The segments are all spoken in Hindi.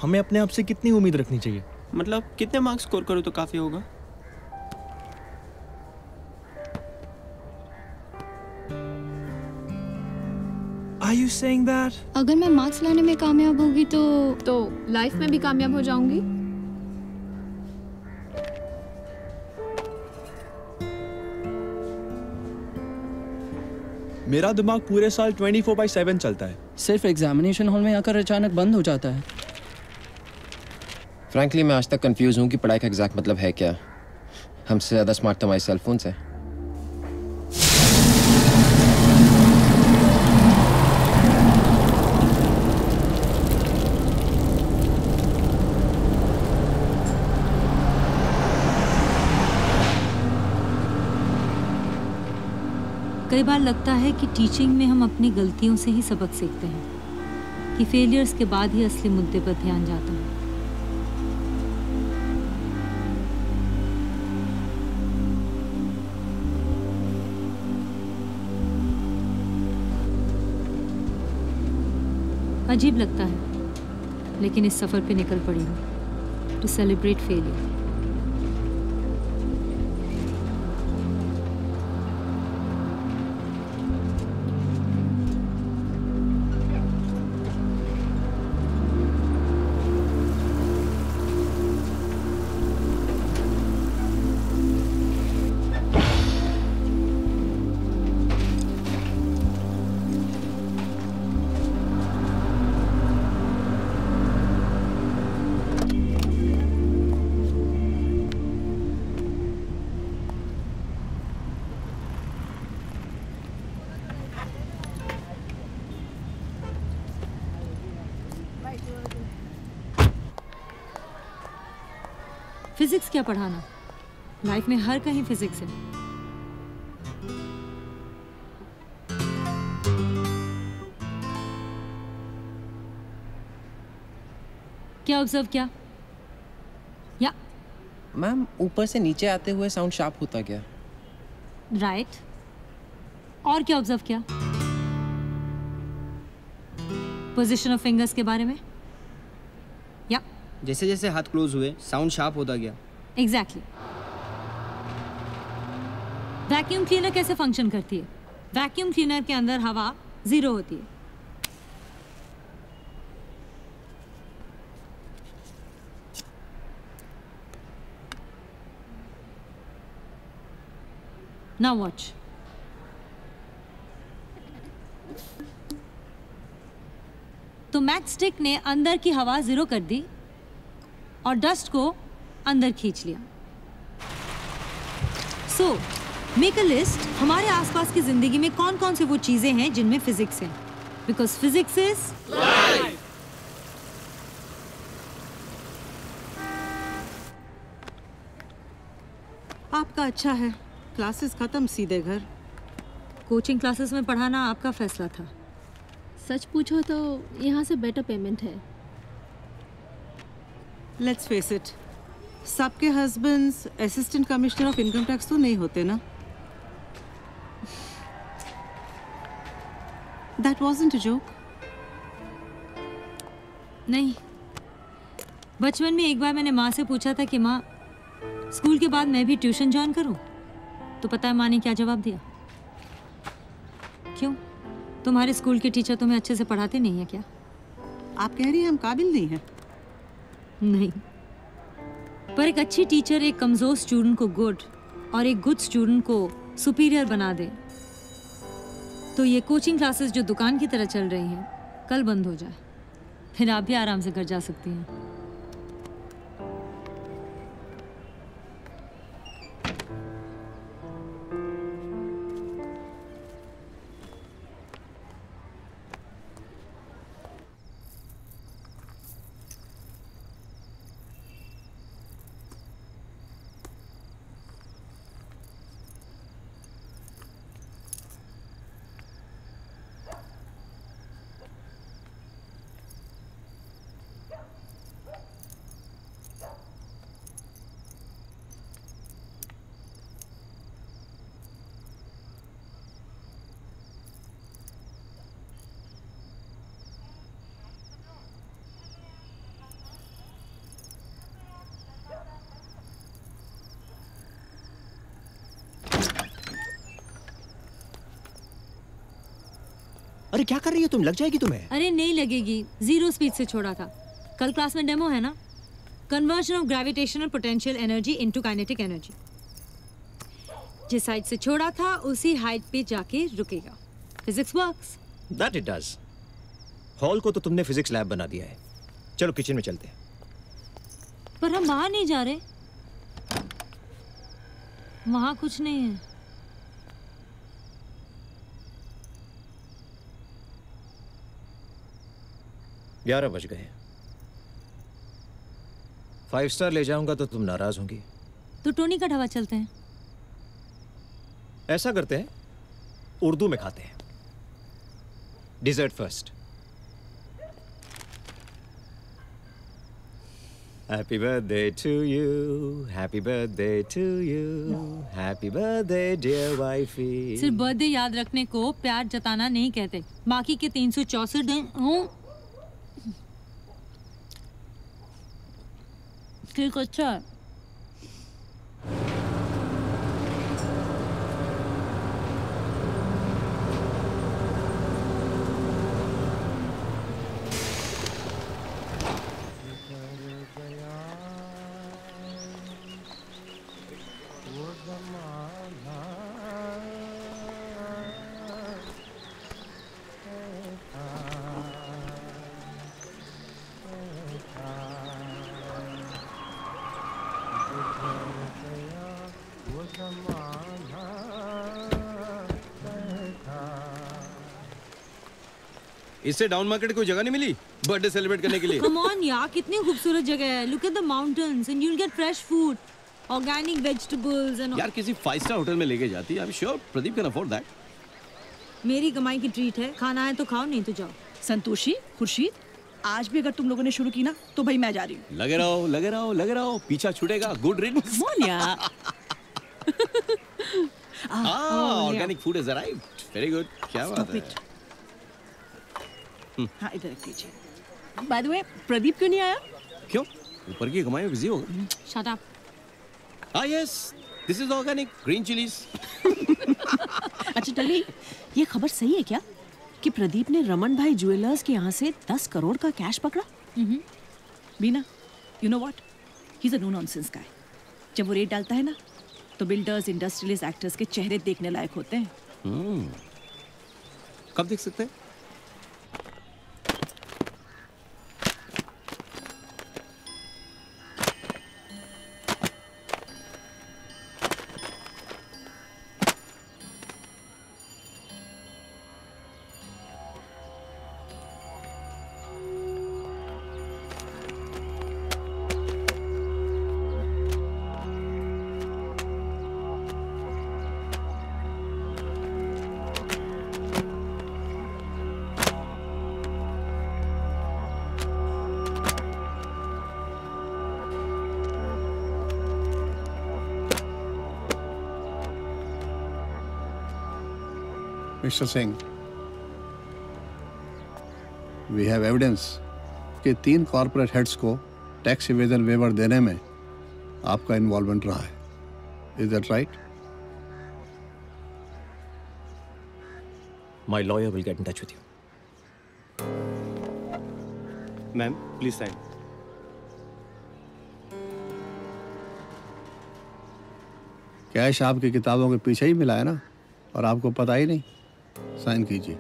हमें अपने आप से कितनी उम्मीद रखनी चाहिए? मतलब कितने मार्क्स स्कोर करूँ तो काफ़ी होगा? Are you saying that? अगर मैं मार्क्स लाने में कामयाब होगी तो लाइफ में भी कामयाब हो जाऊंगी। मेरा दिमाग पूरे साल 24/7 चलता है। सिर्फ एग्जामिनेशन हॉल में आकर अचानक बंद हो जाता है। फ्रैंकली मैं आज तक कंफ्यूज हूँ कि पढ़ाई का एग्जैक्ट मतलब है क्या। हमसे ज़्यादा स्मार्ट तो हमारे सेल फोन है। कई बार लगता है कि टीचिंग में हम अपनी गलतियों से ही सबक सीखते हैं, कि फेलियर्स के बाद ही असली मुद्दे पर ध्यान जाता है। अजीब लगता है, लेकिन इस सफ़र पे निकल पड़ी हूँ टू सेलिब्रेट फेलियर। फिजिक्स क्या पढ़ाना, लाइफ में हर कहीं फिजिक्स है। क्या ऑब्जर्व किया? या मैम ऊपर से नीचे आते हुए साउंड शार्प होता गया। राइट। और क्या ऑब्जर्व किया? पोजीशन ऑफ फिंगर्स के बारे में? या जैसे जैसे हाथ क्लोज हुए साउंड शार्प होता गया। एग्जैक्टली। वैक्यूम क्लीनर कैसे फंक्शन करती है? वैक्यूम क्लीनर के अंदर हवा 0 होती है। Now watch. तो मैच स्टिक ने अंदर की हवा 0 कर दी और डस्ट को अंदर खींच लिया। सो मेक अ लिस्ट, हमारे आसपास की जिंदगी में कौन कौन से वो चीजें हैं जिनमें फिजिक्स है, बिकॉज फिजिक्स इज लाइफ। आपका अच्छा है, क्लासेस खत्म सीधे घर। कोचिंग क्लासेस में पढ़ाना आपका फैसला था। सच पूछो तो यहाँ से बेटर पेमेंट है। लेट्स फेस इट, सबके husbands assistant commissioner of income tax तो नहीं होते ना। That wasn't a joke. नहीं, बचपन में एक बार मैंने माँ से पूछा था कि माँ स्कूल के बाद मैं भी ट्यूशन ज्वाइन करूं, तो पता है माँ ने क्या जवाब दिया? क्यों, तुम्हारे स्कूल के टीचर तुम्हें अच्छे से पढ़ाते नहीं है क्या? आप कह रही हैं हम काबिल नहीं हैं? नहीं, पर एक अच्छी टीचर एक कमजोर स्टूडेंट को गुड और एक गुड स्टूडेंट को सुपीरियर बना दे तो ये कोचिंग क्लासेस जो दुकान की तरह चल रही हैं कल बंद हो जाए, फिर आप भी आराम से घर जा सकती हैं। अरे क्या कर रही हो तुम, लग जाएगी तुम्हें। अरे नहीं लगेगी, 0 स्पीड से छोड़ा था। कल क्लास में डेमो है ना, conversion of gravitational potential energy into kinetic energy. जिस हाइट से छोड़ा था उसी हाइट पे जाके रुकेगा। Physics works. That it does. Hall को तो तुमने फिजिक्स लैब बना दिया है। चलो किचन में चलते हैं। पर हम बाहर नहीं जा रहे, वहां कुछ नहीं है। ग्यारह बज गए। 5 स्टार ले जाऊंगा तो तुम नाराज होंगी। तो टोनी का ढाबा चलते हैं। ऐसा करते हैं, उर्दू में खाते हैं। Dessert first. Happy birthday to you, happy birthday to you, happy birthday dear wifey. सिर्फ बर्थडे याद रखने को प्यार जताना नहीं कहते। बाकी के 364 दिन ठीक। अच्छा है। इससे डाउन मार्केट कोई जगह नहीं मिली बर्थडे सेलिब्रेट करने के लिए? कम ऑन यार, कितनी खूबसूरत जगह है। Look at the mountains and you will get fresh food, organic vegetables and यार किसी 5 स्टार होटल में लेके जाती। I am sure Pradeep can afford that. मेरी कमाई की ट्रीट है। खाना है तो खाओ, नहीं तो जाओ। संतोषी, खुर्शीद, आज भी अगर तुम लोगों ने शुरू की ना तो भाई मैं जा रही हूँ। लगे रहो, लगे रहो, लगे रहो, पीछा छूटेगा। Good riddance. मोनिया। Organic food is arrived. Very good. क्या बात है। हाँ इधर रख दीजिए। बाय द वे, प्रदीप क्यों नहीं आया? क्यों? ऊपर की कमाई में बिजी होगा। Shut up. हाँ yes, this is organic green chillies. अच्छा टली, ये खबर सही है क्या कि प्रदीप ने रमन भाई ज्वेलर्स के यहाँ से 10 करोड़ का कैश पकड़ा? Beena, you know what, he is a no nonsense guy. जब वो रेट डालता है ना तो बिल्डर्स, इंडस्ट्रियलिस्ट, एक्टर्स के चेहरे देखने लायक होते हैं। कब देख सकते हैं? Mister Singh, we have evidence कि 3 कॉर्पोरेट हेड्स को टैक्स इवेजन वेवर देने में आपका इन्वॉल्वमेंट रहा है। Is that right? My lawyer will get in touch with you. Ma'am please sign. Cash आपकी किताबों के पीछे ही मिला है ना, और आपको पता ही नहीं। साइन कीजिए।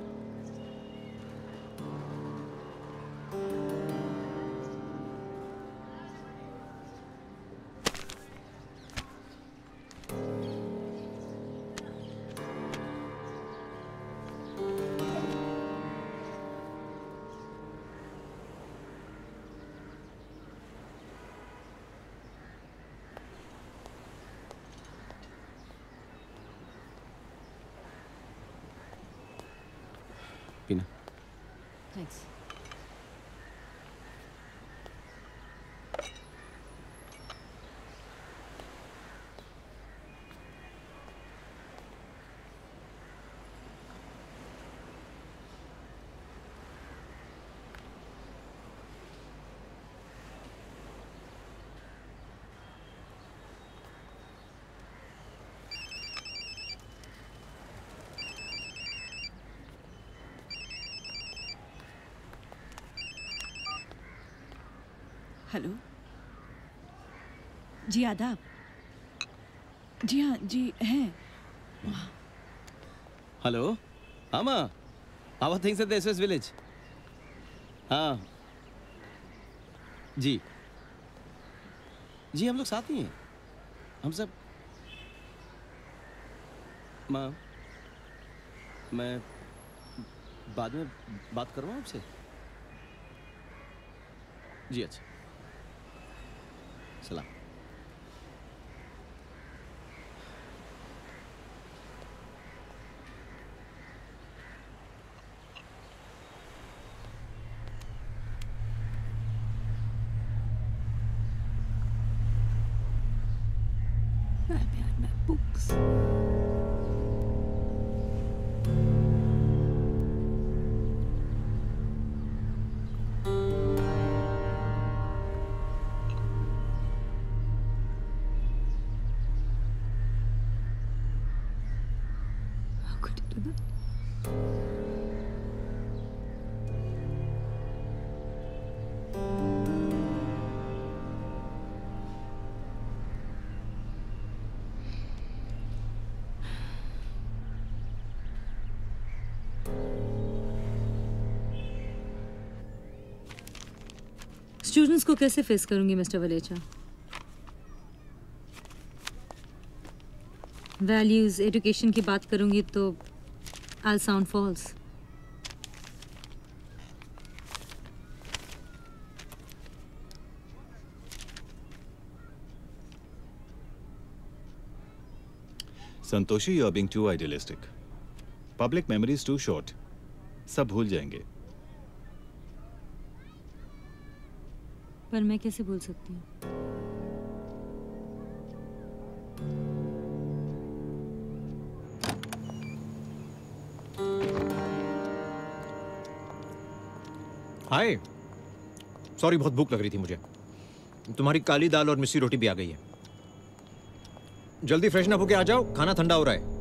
पीना। थैंक्स। हेलो जी, आदाब। जी हाँ जी हैं। हेलो हाँ माँ, how are things at the SS village? हाँ जी जी, हम लोग साथ ही हैं, हम सब। माँ मैं बाद में बात करूँ आपसे? जी अच्छा, सलाम। स्टूडेंट्स को कैसे फेस करूंगी मिस्टर वलेचा? वैल्यूज एजुकेशन की बात करूंगी तो I sound false. Santoshi, you are being too idealistic. Public memory is too short, सब भूल जाएंगे। पर मैं कैसे भूल सकती हूँ? हाय, सॉरी, बहुत भूख लग रही थी मुझे। तुम्हारी काली दाल और मिस्सी रोटी भी आ गई है। जल्दी फ्रेशन अप होके आ जाओ, खाना ठंडा हो रहा है।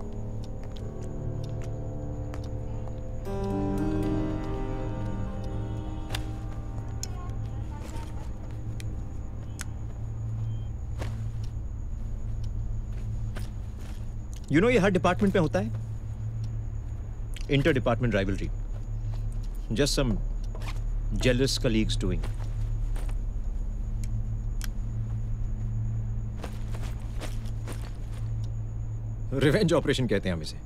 ये हर डिपार्टमेंट में होता है, inter department rivalry. Just some jealous colleagues doing. Revenge operation कहते हैं हम इसे।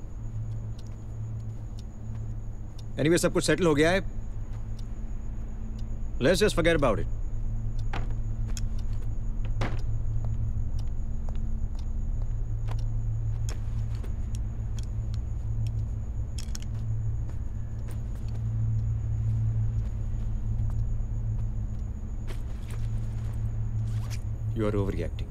एनीवे, सब कुछ सेटल हो गया है। Let's just forget about it. You are overreacting.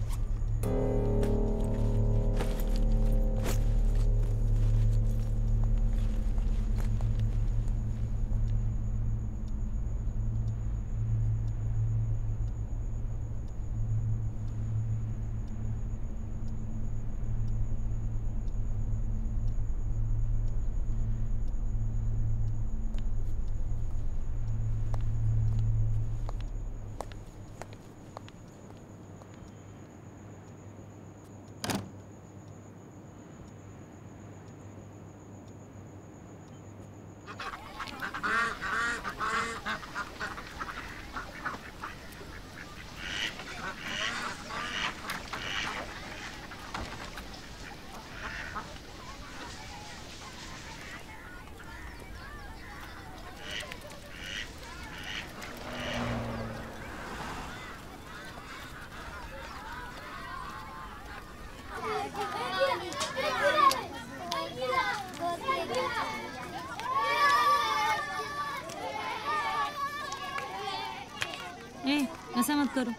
ऐसा मत करो।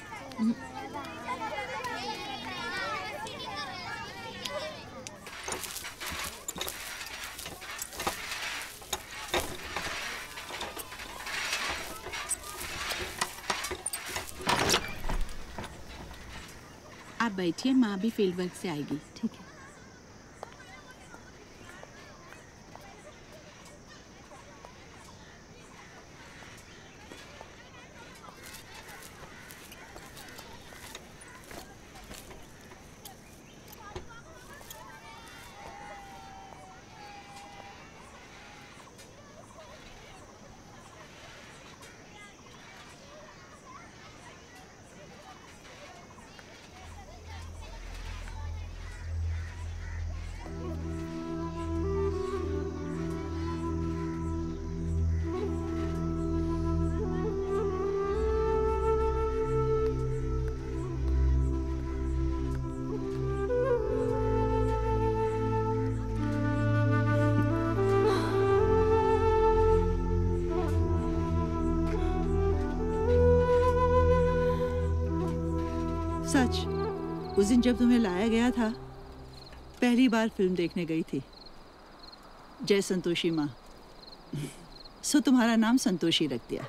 आप बैठिए, माँ भी फील्ड वर्क से आएगी। ठीक है। उस दिन जब तुम्हें लाया गया था, पहली बार फिल्म देखने गई थी, जय संतोषी माँ। सो तुम्हारा नाम संतोषी रख दिया।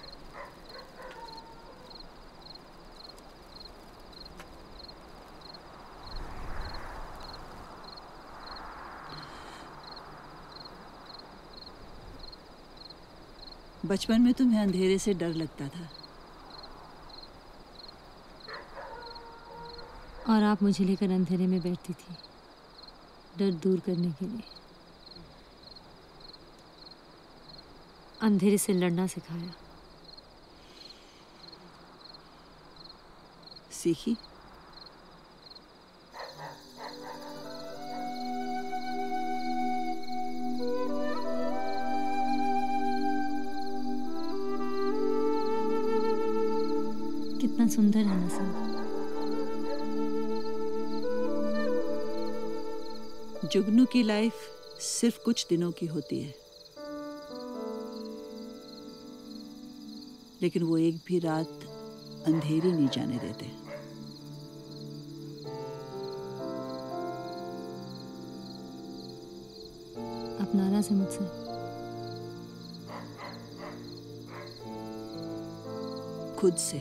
बचपन में तुम्हें अंधेरे से डर लगता था, और आप मुझे लेकर अंधेरे में बैठती थी, डर दूर करने के लिए। अंधेरे से लड़ना सिखाया। सीखी? कितना सुंदर है ना सब। जुगनू की लाइफ सिर्फ कुछ दिनों की होती है, लेकिन वो एक भी रात अंधेरी नहीं जाने देते। आप नाराज हैं मुझसे? खुद से।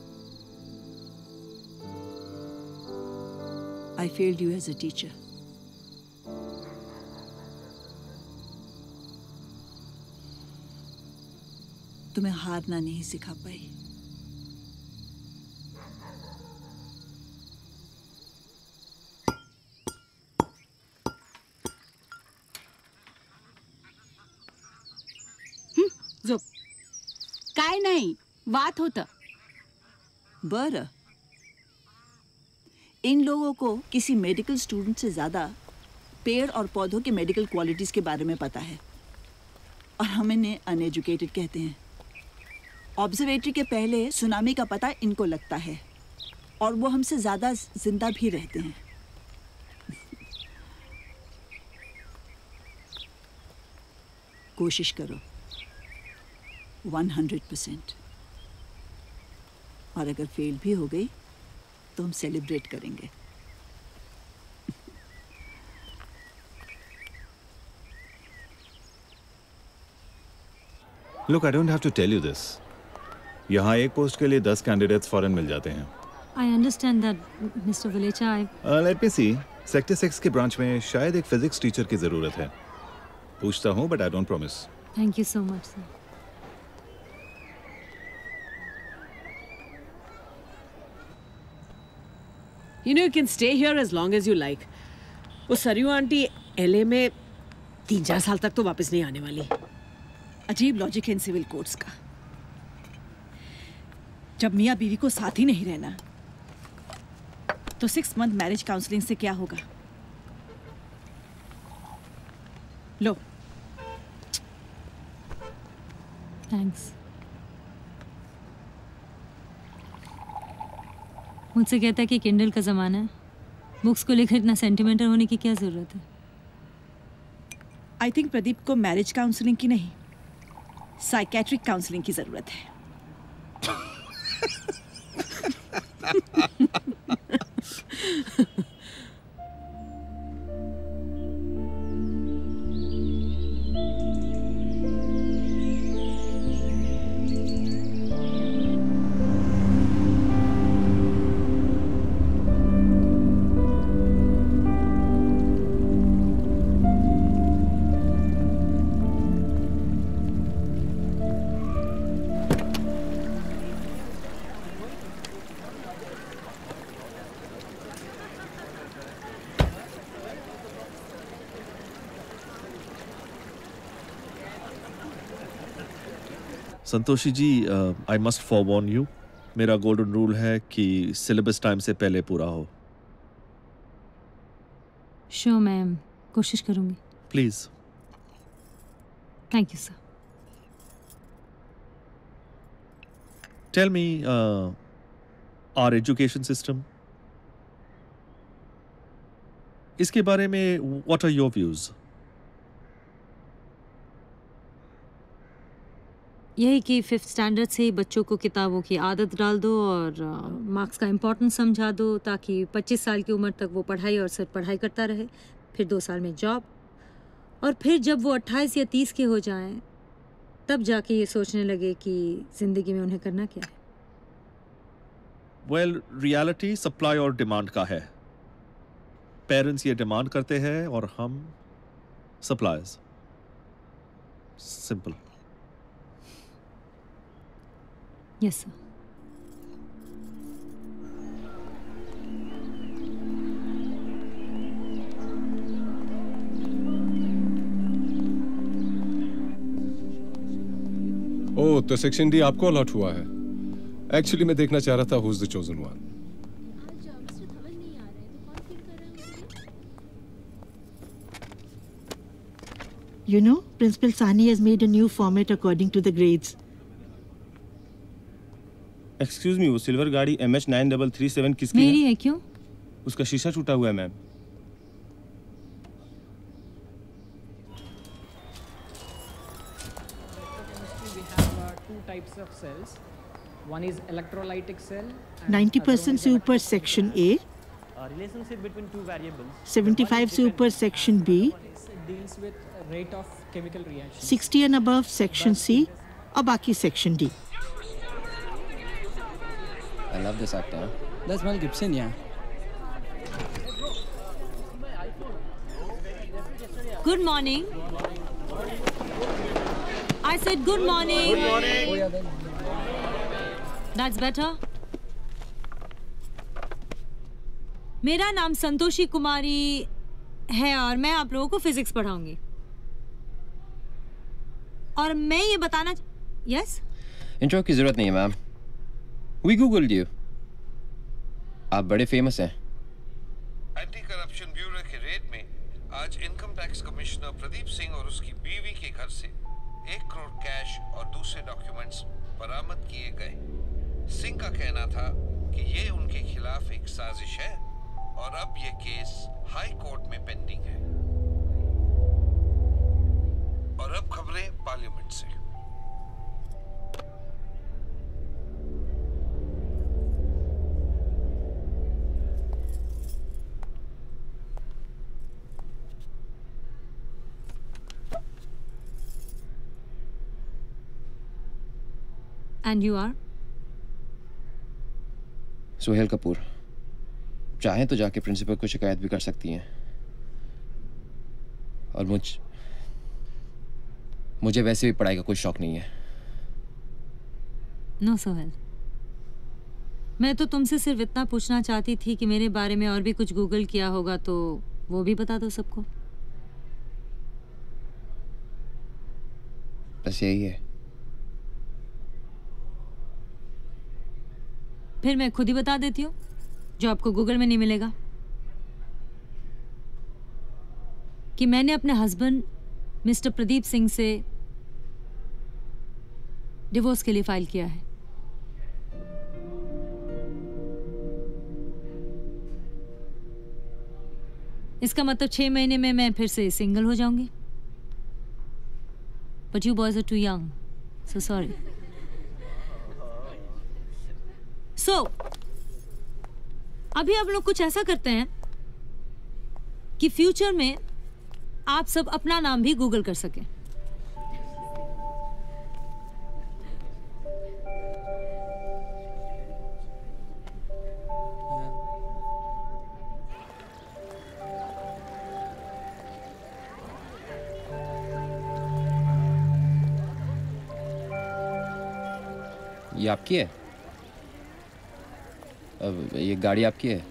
I failed you as a teacher. तुम्हें हारना नहीं सिखा पाई। झोप. काय नाही, वात होतं. बरं. इन लोगों को किसी मेडिकल स्टूडेंट से ज़्यादा पेड़ और पौधों के मेडिकल क्वालिटीज़ के बारे में पता है, और हम इन्हें अनएजुकेटेड कहते हैं। ऑब्जर्वेटरी के पहले सुनामी का पता इनको लगता है, और वो हमसे ज़्यादा जिंदा भी रहते हैं। कोशिश करो 100%, और अगर फेल भी हो गई तो हम सेलिब्रेट करेंगे। Look, I don't have to tell you this. यहाँ एक पोस्ट के लिए 10 कैंडिडेट्स फॉरेन मिल जाते हैं। I understand that, Mr. Valecha. Let me see. Sector 6 के ब्रांच में शायद एक फिजिक्स टीचर की जरूरत है। पूछता हूँ, but I don't promise. Thank you so much, sir. You know, you can stay here as long as you like. वो सरयू आंटी LA में 3-4 साल तक तो वापस नहीं आने वाली। अजीब लॉजिक है इन सिविल कोर्ट्स का। जब मियाँ बीवी को साथ ही नहीं रहना, तो 6 मंथ मैरिज काउंसलिंग से क्या होगा? लो। थैंक्स। मुझसे कहता है कि किंडल का ज़माना है, बुक्स को लेकर इतना सेंटिमेंटल होने की क्या ज़रूरत है? आई थिंक प्रदीप को मैरिज काउंसलिंग की नहीं, साइकेट्रिक काउंसलिंग की ज़रूरत है। Santoshi ji, I must forewarn you, मेरा गोल्डन रूल है कि सिलेबस टाइम से पहले पूरा हो। श्योर मैम, कोशिश करूंगी। Please. Thank you sir. Tell me, our education system, इसके बारे में व्हाट आर योर व्यूज? यही कि 5th स्टैंडर्ड से ही बच्चों को किताबों की आदत डाल दो और मार्क्स का इम्पोर्टेंस समझा दो, ताकि 25 साल की उम्र तक वो पढ़ाई और सिर्फ पढ़ाई करता रहे, फिर 2 साल में जॉब, और फिर जब वो 28 या 30 के हो जाएं तब जाके ये सोचने लगे कि ज़िंदगी में उन्हें करना क्या है। वेल, रियलिटी सप्लाई और डिमांड का है। पेरेंट्स ये डिमांड करते हैं और हम suppliers. Simple. Yes sir. Oh, तो सेक्शन डी आपको अलॉट हुआ है। एक्चुअली मैं देखना चाह रहा था who is the chosen one. You know, Principal Sani has made a new format according to the grades. Excuse me, वो सिल्वर गाड़ी MH9337 किसकी मेरी है? क्यों? उसका शीशा टूटा हुआ है ma'am. Two types of cells. One is electrolytic cell. 90% से ऊपर section A, Relationship between two variables. 75 से ऊपर section B, Deals with rate of chemical reaction. 60 and above section C, और बाकी section D. I love this actor. That's Mel Gibson, yeah. Good morning. I said good morning. Good morning. That's better. मेरा नाम संतोषी कुमारी है और मैं आप लोगों को फिजिक्स पढ़ाऊंगी। और मैं ये बताना यस? इंट्रो की जरूरत नहीं है मैम। We googled you. आप बड़े फेमस हैं। एंटी करप्शन ब्यूरो के रेड में आज income tax commissioner Pradeep Singh और उसकी बीवी के घर से 1 करोड़ कैश और दूसरे डॉक्यूमेंट्स बरामद किए गए। सिंह का कहना था कि ये उनके खिलाफ एक साजिश है और अब ये केस हाई कोर्ट में पेंडिंग है। और अब खबरें पार्लियामेंट से। And you are? Suhail Kapoor. चाहे तो जाके प्रिंसिपल को शिकायत भी कर सकती हैं। और मुझे वैसे भी पढ़ाई का कोई शौक नहीं है। नो सोहेल, मैं तो तुमसे सिर्फ इतना पूछना चाहती थी कि मेरे बारे में और भी कुछ गूगल किया होगा तो वो भी बता दो सबको। बस यही है। फिर मैं खुद ही बता देती हूँ जो आपको गूगल में नहीं मिलेगा, कि मैंने अपने हस्बैंड मिस्टर प्रदीप सिंह से डिवोर्स के लिए फाइल किया है। इसका मतलब 6 महीने में मैं फिर से सिंगल हो जाऊंगी। But you boys are too young, so sorry. So अभी हम लोग कुछ ऐसा करते हैं कि फ्यूचर में आप सब अपना नाम भी गूगल कर सकें। ये आपकी है? अब ये गाड़ी आपकी है?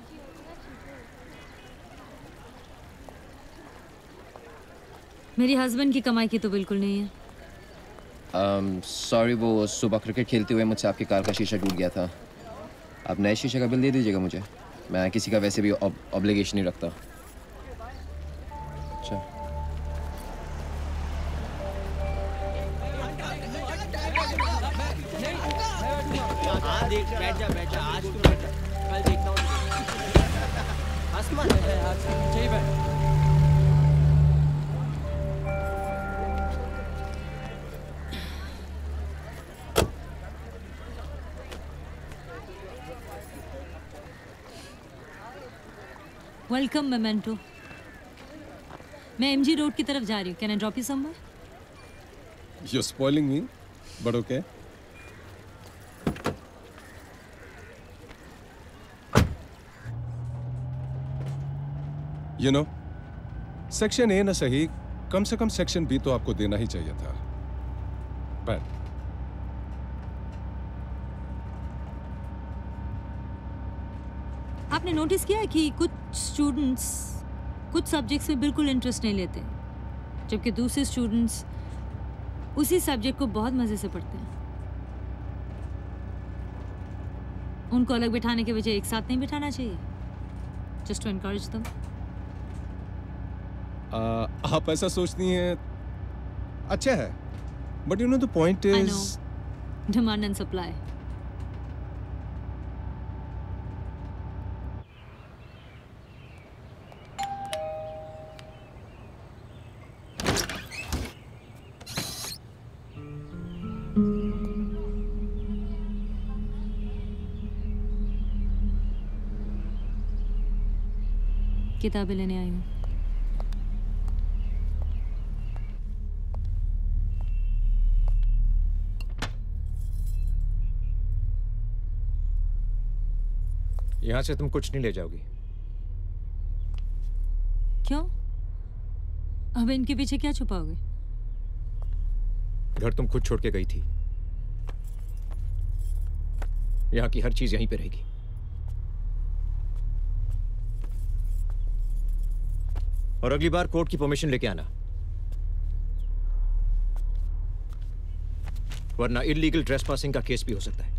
मेरी हस्बैंड की कमाई की तो बिल्कुल नहीं है। सॉरी, वो सुबह क्रिकेट खेलते हुए मुझसे आपकी कार का शीशा टूट गया था। आप नए शीशे का बिल दे दीजिएगा मुझे। मैं किसी का वैसे भी ऑब्लिगेशन नहीं रखता। अच्छा, बैठ जा आज तू बैठ जा, कल देखता हूँ। आसमान चाहिए बैठ। Welcome memento. मैं एमजी रोड की तरफ जा रही हूँ। Can I drop you somewhere? You're spoiling me, but okay. You know, section A ना सही, कम से कम सेक्शन बी तो आपको देना ही चाहिए था। But आपने नोटिस किया है कि कुछ स्टूडेंट्स कुछ सब्जेक्ट्स में बिल्कुल इंटरेस्ट नहीं लेते, जबकि दूसरे स्टूडेंट्स उसी सब्जेक्ट को बहुत मजे से पढ़ते हैं। उनको अलग बिठाने के बजाय एक साथ नहीं बिठाना चाहिए, जस्ट टू एनकरेज देम। आप ऐसा सोचती हैं, अच्छा है, but you know the point is demand and supply. किताबें लेने आई हूँ। यहाँ से तुम कुछ नहीं ले जाओगी। क्यों? अब इनके पीछे क्या छुपाओगे? घर तुम खुद छोड़ के गई थी, यहाँ की हर चीज यहीं पे रहेगी। और अगली बार कोर्ट की परमिशन लेके आना, वरना इलीगल ट्रेसपासिंग का केस भी हो सकता है।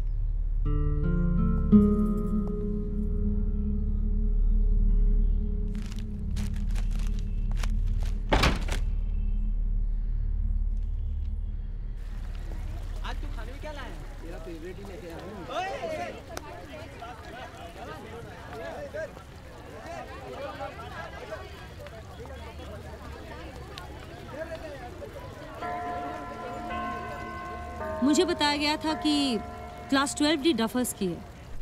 आज तू खाने में क्या लाया? मेरा फेवरेट ही लेके आया हूँ। मुझे बताया गया था कि क्लास 12D डफर्स की है,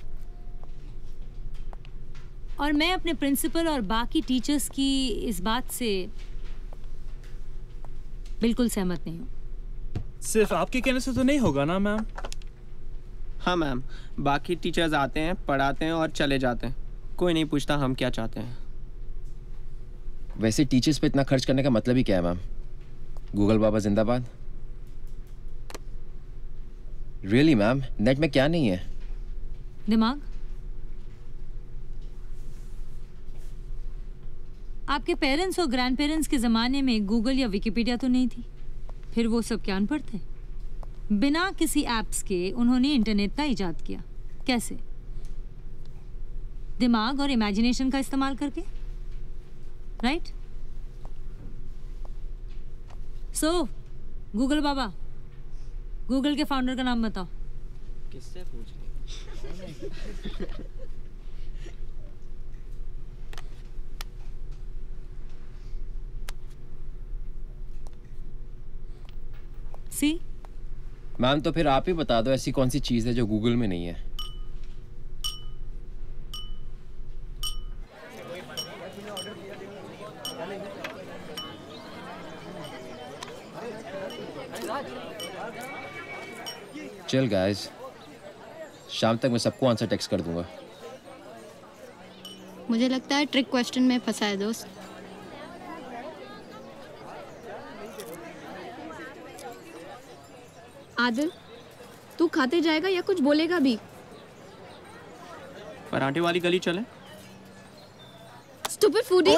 और मैं अपने प्रिंसिपल और बाकी टीचर्स की इस बात से बिल्कुल सहमत नहीं हूँ। सिर्फ आपके कहने से तो नहीं होगा ना मैम? हाँ मैम, बाकी टीचर्स आते हैं, पढ़ाते हैं और चले जाते हैं, कोई नहीं पूछता हम क्या चाहते हैं। वैसे टीचर्स पे इतना खर्च करने का मतलब ही क्या है मैम? गूगल बाबा जिंदाबाद। रियली मैम, नेट में क्या नहीं है? दिमाग? आपके पेरेंट्स और ग्रैंड पेरेंट्स के ज़माने में गूगल या विकिपीडिया तो नहीं थी, फिर वो सब क्या अनपढ़ थे? बिना किसी ऐप्स के उन्होंने इंटरनेट का इजाद किया। कैसे? दिमाग और इमेजिनेशन का इस्तेमाल करके, राइट? सो गूगल बाबा, गूगल के फाउंडर का नाम बताओ। किससे पूछ ले? सी मैम, तो फिर आप ही बता दो ऐसी कौन सी चीज है जो गूगल में नहीं है? चल गाइस, शाम तक मैं सबको आंसर टेक्स्ट कर दूंगा। मुझे लगता है ट्रिक क्वेश्चन में फंसा है दोस्त। आदिल, तू खाते जाएगा या कुछ बोलेगा भी? पराठे वाली गली चले? Stupid foodie.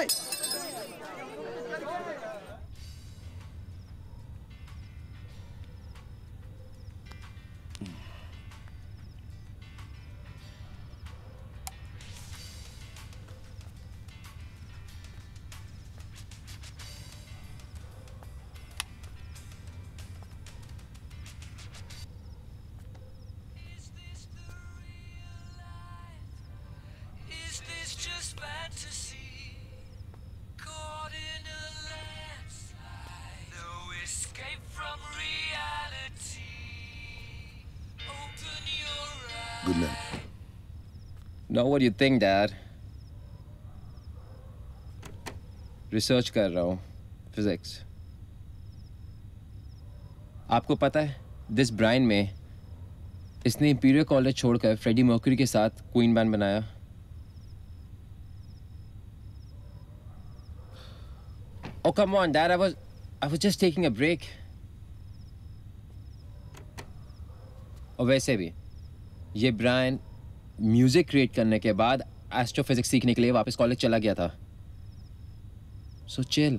Now what do you think, Dad? Research कर रहा हूँ, फिजिक्स। आपको पता है दिस ब्राइन में इसने इंपीरियल कॉलेज छोड़कर फ्रेडी मर्क्यूरी के साथ क्वीन बैंड बनाया। Oh come on, Dad, I was just taking a break. और वैसे भी ये ब्रायन म्यूजिक क्रिएट करने के बाद एस्ट्रोफिजिक्स सीखने के लिए वापस कॉलेज चला गया था। So chill.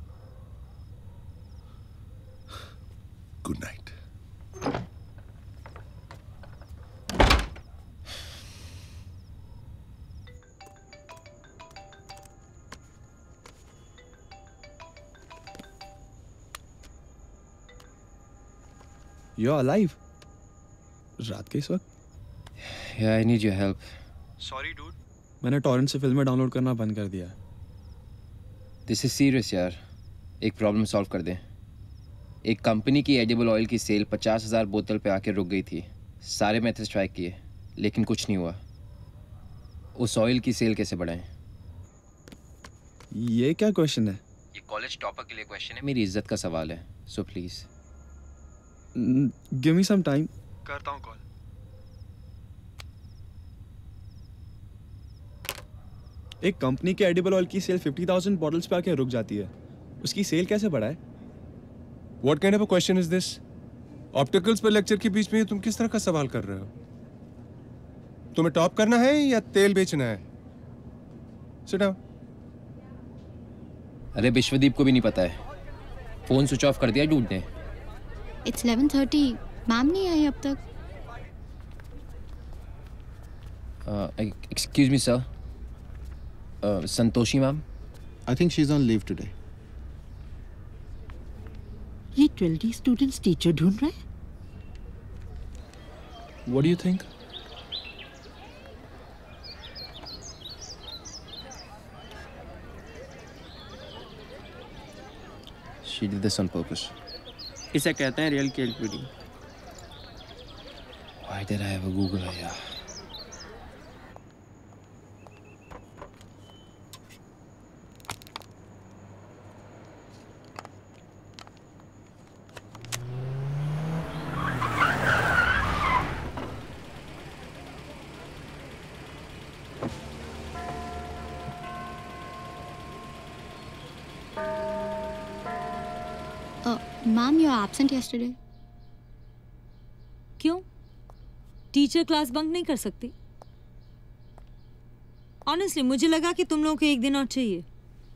Good night. You're alive. रात के इस वक्त? Yeah, I need your help. Sorry, dude. मैंने टॉरेंट से फिल्में डाउनलोड करना बंद कर दिया। This is serious यार। एक प्रॉब्लम सॉल्व कर दें। एक कंपनी की एडिबल ऑयल की सेल 50,000 बोतल पे आके रुक गई थी। सारे मेथड्स ट्राई किए लेकिन कुछ नहीं हुआ। उस ऑयल की सेल कैसे बढ़ाएं? ये क्या क्वेश्चन है? ये कॉलेज टॉपर के लिए क्वेश्चन है, मेरी इज्जत का सवाल है। So please give me some time. करता हूँ कॉल। एक कंपनी के एडिबल ऑयल की सेल 50,000 बॉटल्स पे आके रुक जाती है, उसकी सेल कैसे बढ़ाए? What kind of a question is this? Opticals पर लेक्चर के बीच में तुम किस तरह का सवाल कर रहे हो? तुम्हें टॉप करना है या तेल बेचना है? Sit down. अरे विश्वदीप को भी नहीं पता है, फोन स्विच ऑफ कर दिया डूड ने। It's 11:30. मैम नहीं आई अब तक। Excuse me, sir. Santoshi ma'am? I think she's on leave today. ये 12D स्टूडेंट्स टीचर ढूंढ रहे हैं? What do you think? She did this on purpose. इसे कहते हैं real creativity. Why did I ever Google her? Yeah. Mom, you are absent yesterday. क्यों? टीचर क्लास बंक नहीं कर सकती? ऑनेस्टली मुझे लगा कि तुम लोगों को एक दिन और चाहिए।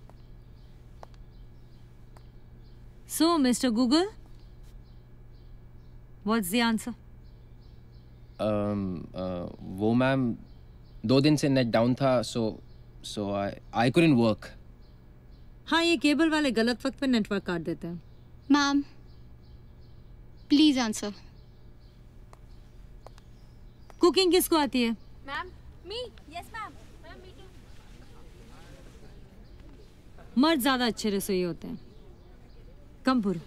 So, Mr. Google, what's the answer? वो मैम 2 दिन से नेट डाउन था, so I couldn't work. हाँ, ये केबल वाले गलत वक्त पे नेटवर्क काट देते हैं। Ma'am, please answer. कुकिंग किसको आती है? Ma'am, me, yes ma'am, ma'am me too. मर्द ज्यादा अच्छे रसोई होते हैं। कम पुरो।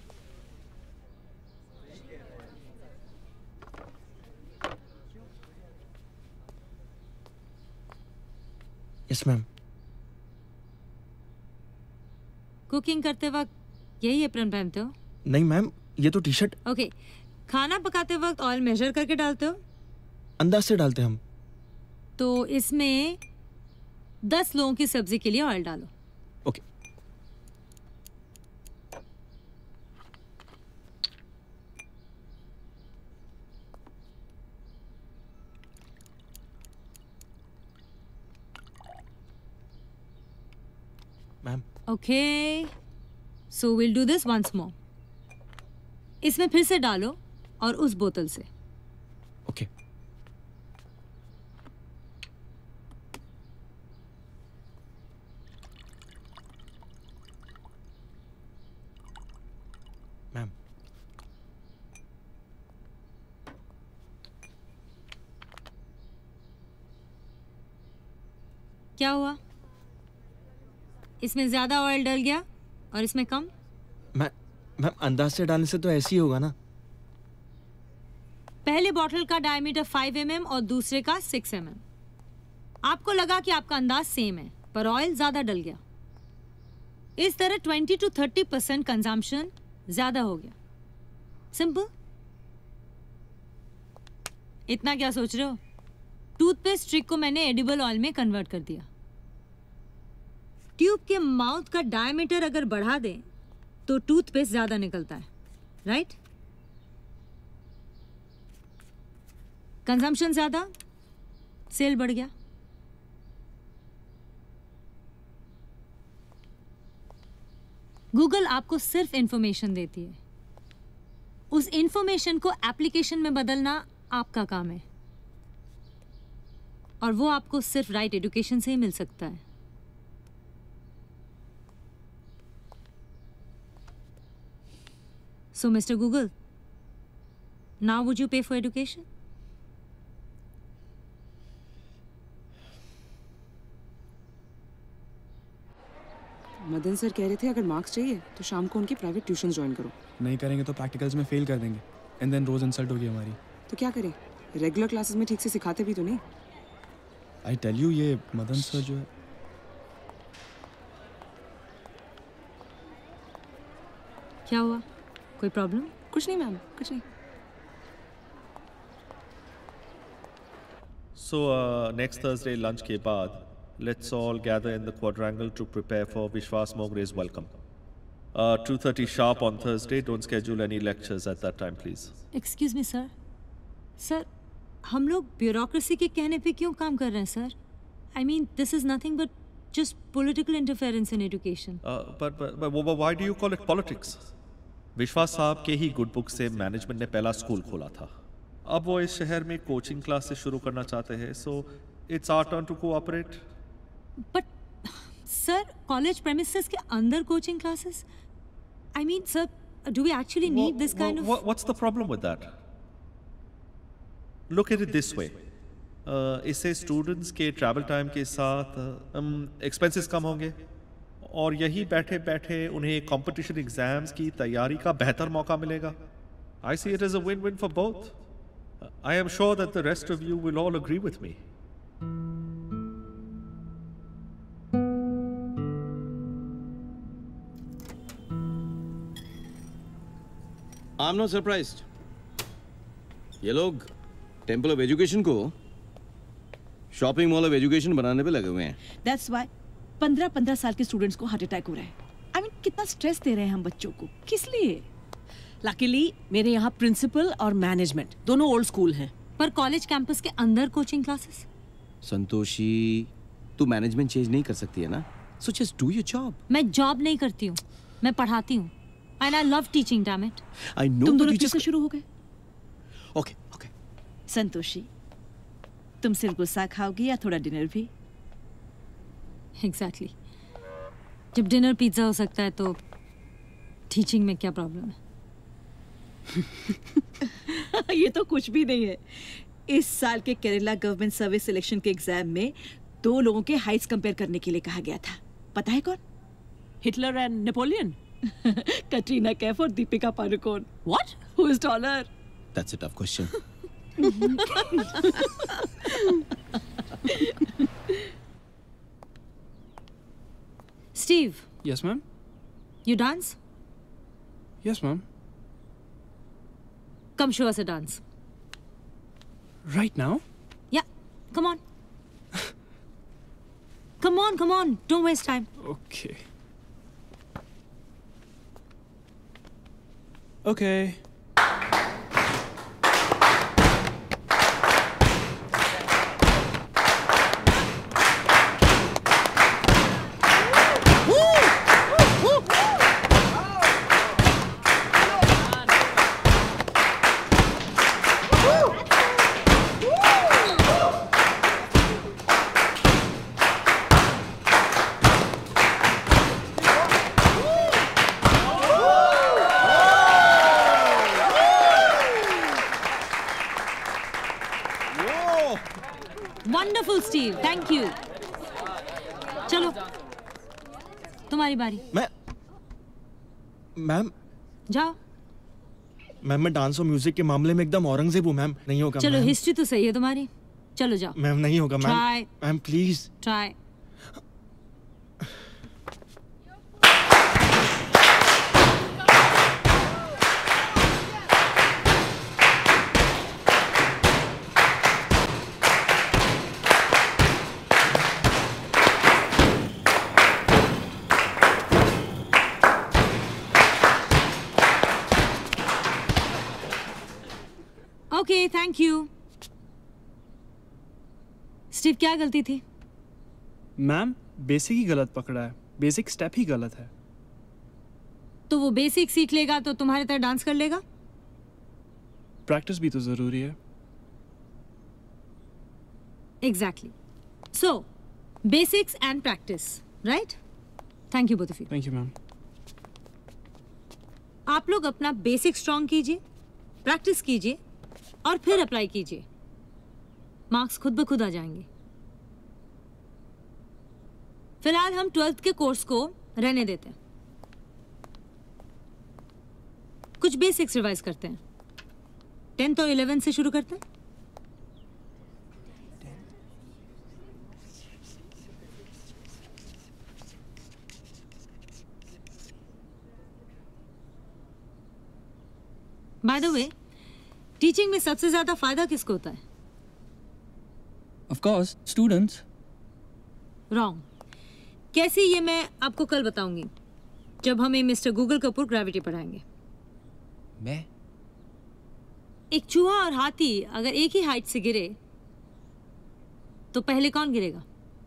Yes ma'am. कुकिंग करते वक्त यही एप्रन पहनते हो? नहीं मैम, ये तो टी शर्ट। ओके, खाना पकाते वक्त ऑयल मेजर करके डालते हो? अंदाज से डालते हम। तो इसमें 10 लोगों की सब्जी के लिए ऑयल डालो। Okay. Ma'am. Okay, so will do this once more. इसमें फिर से डालो और उस बोतल से। ओके। मैम। क्या हुआ? इसमें ज्यादा ऑयल डल गया और इसमें कम? मैम, अंदाज से डालने से तो ऐसे ही होगा ना। पहले बॉटल का डायमीटर 5 mm और दूसरे का 6 mm। आपको लगा कि आपका अंदाज सेम है, पर ऑयल ज्यादा डल गया। इस तरह 20 to 30% कंजम्पशन ज्यादा हो गया। सिंपल। इतना क्या सोच रहे हो? टूथपेस्ट स्ट्रिक को मैंने एडिबल ऑयल में कन्वर्ट कर दिया। ट्यूब के माउथ का डायमीटर अगर बढ़ा दें तो टूथपेस्ट ज्यादा निकलता है, राइट? कंजम्पशन ज्यादा, सेल बढ़ गया। गूगल आपको सिर्फ इंफॉर्मेशन देती है, उस इंफॉर्मेशन को एप्लीकेशन में बदलना आपका काम है, और वो आपको सिर्फ राइट एजुकेशन से ही मिल सकता है। So, Mr. Google, now would you pay for education? Madan sir कह रहे थे अगर मार्क्स चाहिए तो शाम को उनकी प्राइवेट ट्यूशन ज्वाइन करो। नहीं करेंगे तो प्रैक्टिकल्स में फेल कर देंगे एंड देन रोज इंसल्ट होगी हमारी। तो क्या करें? रेगुलर क्लासेस में ठीक से सिखाते भी तो नहीं। आई टेल यू, ये मदन सर जो है। क्या हुआ? कोई प्रॉब्लम? कुछ नहीं मैम, कुछ नहीं। So next Thursday lunch के बाद let's all gather in the quadrangle to prepare for Vishwas Mogre's welcome. 2:30 sharp on Thursday. Don't schedule any lectures at that time, please. Excuse me, sir. Sir, हम लोग ब्यूरोक्रेसी के कहने पे क्यों काम कर रहे हैं sir? I mean, this is nothing but just political interference in education. But why do you call it politics? Vishwas साहब के ही गुड बुक से मैनेजमेंट ने पहला स्कूल खोला था। अब वो इस शहर में कोचिंग क्लासेस शुरू करना चाहते हैं, so it's our turn to cooperate. But sir, college premises के अंदर coaching classes? I mean, sir, do we actually need this kind of? What's the problem with that? Look at it this way. इससे स्टूडेंट्स के ट्रैवल टाइम के साथ एक्सपेंसेस कम होंगे, और यही बैठे बैठे उन्हें कंपटीशन एग्जाम्स की तैयारी का बेहतर मौका मिलेगा। I see it as a win-win for both. I am sure that the rest of you will all agree with me. I'm not surprised. ये लोग टेम्पल ऑफ एजुकेशन को शॉपिंग मॉल ऑफ एजुकेशन बनाने पे लगे हुए हैं। That's why 15 साल के स्टूडेंट्स को हार्ट अटैक हो रहा है। I mean, कितना स्ट्रेस दे रहे हैं हम बच्चों को, किस लिए? लकीली मेरे यहाँ प्रिंसिपल और मैनेजमेंट दोनों ओल्ड स्कूल हैं। पर कॉलेज कैंपस के अंदर कोचिंग क्लासेस? संतोषी, तू मैनेजमेंट चेंज नहीं कर सकती है ना? So just do your job. मैं जॉब नहीं करती हूँ, मैं पढ़ाती हूँ। And I love teaching, damn it. I know. तुम दोनों किससे शुरू हो गए? Okay, okay. संतोषी, तुम सिर्फ गुस्सा खाओगी या थोड़ा डिनर भी? Exactly. जब डिनर पिज्जा हो सकता है तो टीचिंग में क्या प्रॉब्लम है? ये तो कुछ भी नहीं है। इस साल के केरला गवर्नमेंट सर्विस सिलेक्शन के एग्जाम में 2 लोगों के हाइट्स कंपेयर करने के लिए कहा गया था। पता है कौन? Hitler and Napoleon. Katrina Kaif और Deepika Padukone. What? Who is taller? That's a tough question. Steve. Yes, ma'am. You dance? Yes, ma'am. Come show us a dance. Right now? Yeah, come on. Come on, come on. Don't waste time. Okay. Okay. Wonderful, Steve. Thank you. चलो, तुम्हारी बारी। मैम जाओ। मैम मैं डांस और म्यूजिक के मामले में एकदम औरंगजेब हूँ मैम, नहीं होगा। चलो, हिस्ट्री तो सही है तुम्हारी। चलो जाओ। मैम नहीं होगा ma'am. Try. Ma'am please. Try. Okay, thank you. Steve, क्या गलती थी? मैम, बेसिक ही गलत पकड़ा है। बेसिक स्टेप ही गलत है। तो वो बेसिक सीख लेगा तो तुम्हारी तरह डांस कर लेगा? प्रैक्टिस भी तो जरूरी है। Exactly. So basics and practice, right? Thank you both of you. Thank you ma'am. आप लोग अपना बेसिक स्ट्रॉन्ग कीजिए, प्रैक्टिस कीजिए और फिर अप्लाई कीजिए। मार्क्स खुद ब खुद आ जाएंगे। फिलहाल हम 12th के कोर्स को रहने देते हैं। कुछ बेसिक्स रिवाइज करते हैं। 10th और 11th से शुरू करते हैं। बाय द वे, टीचिंग में सबसे ज्यादा फायदा किसको होता है? Of course students. रॉन्ग। कैसे, ये मैं आपको कल बताऊंगी जब हमें मिस्टर गूगल कपूर ग्रेविटी पढ़ाएंगे। मैं? एक चूहा और हाथी अगर एक ही हाइट से गिरे तो पहले कौन गिरेगा?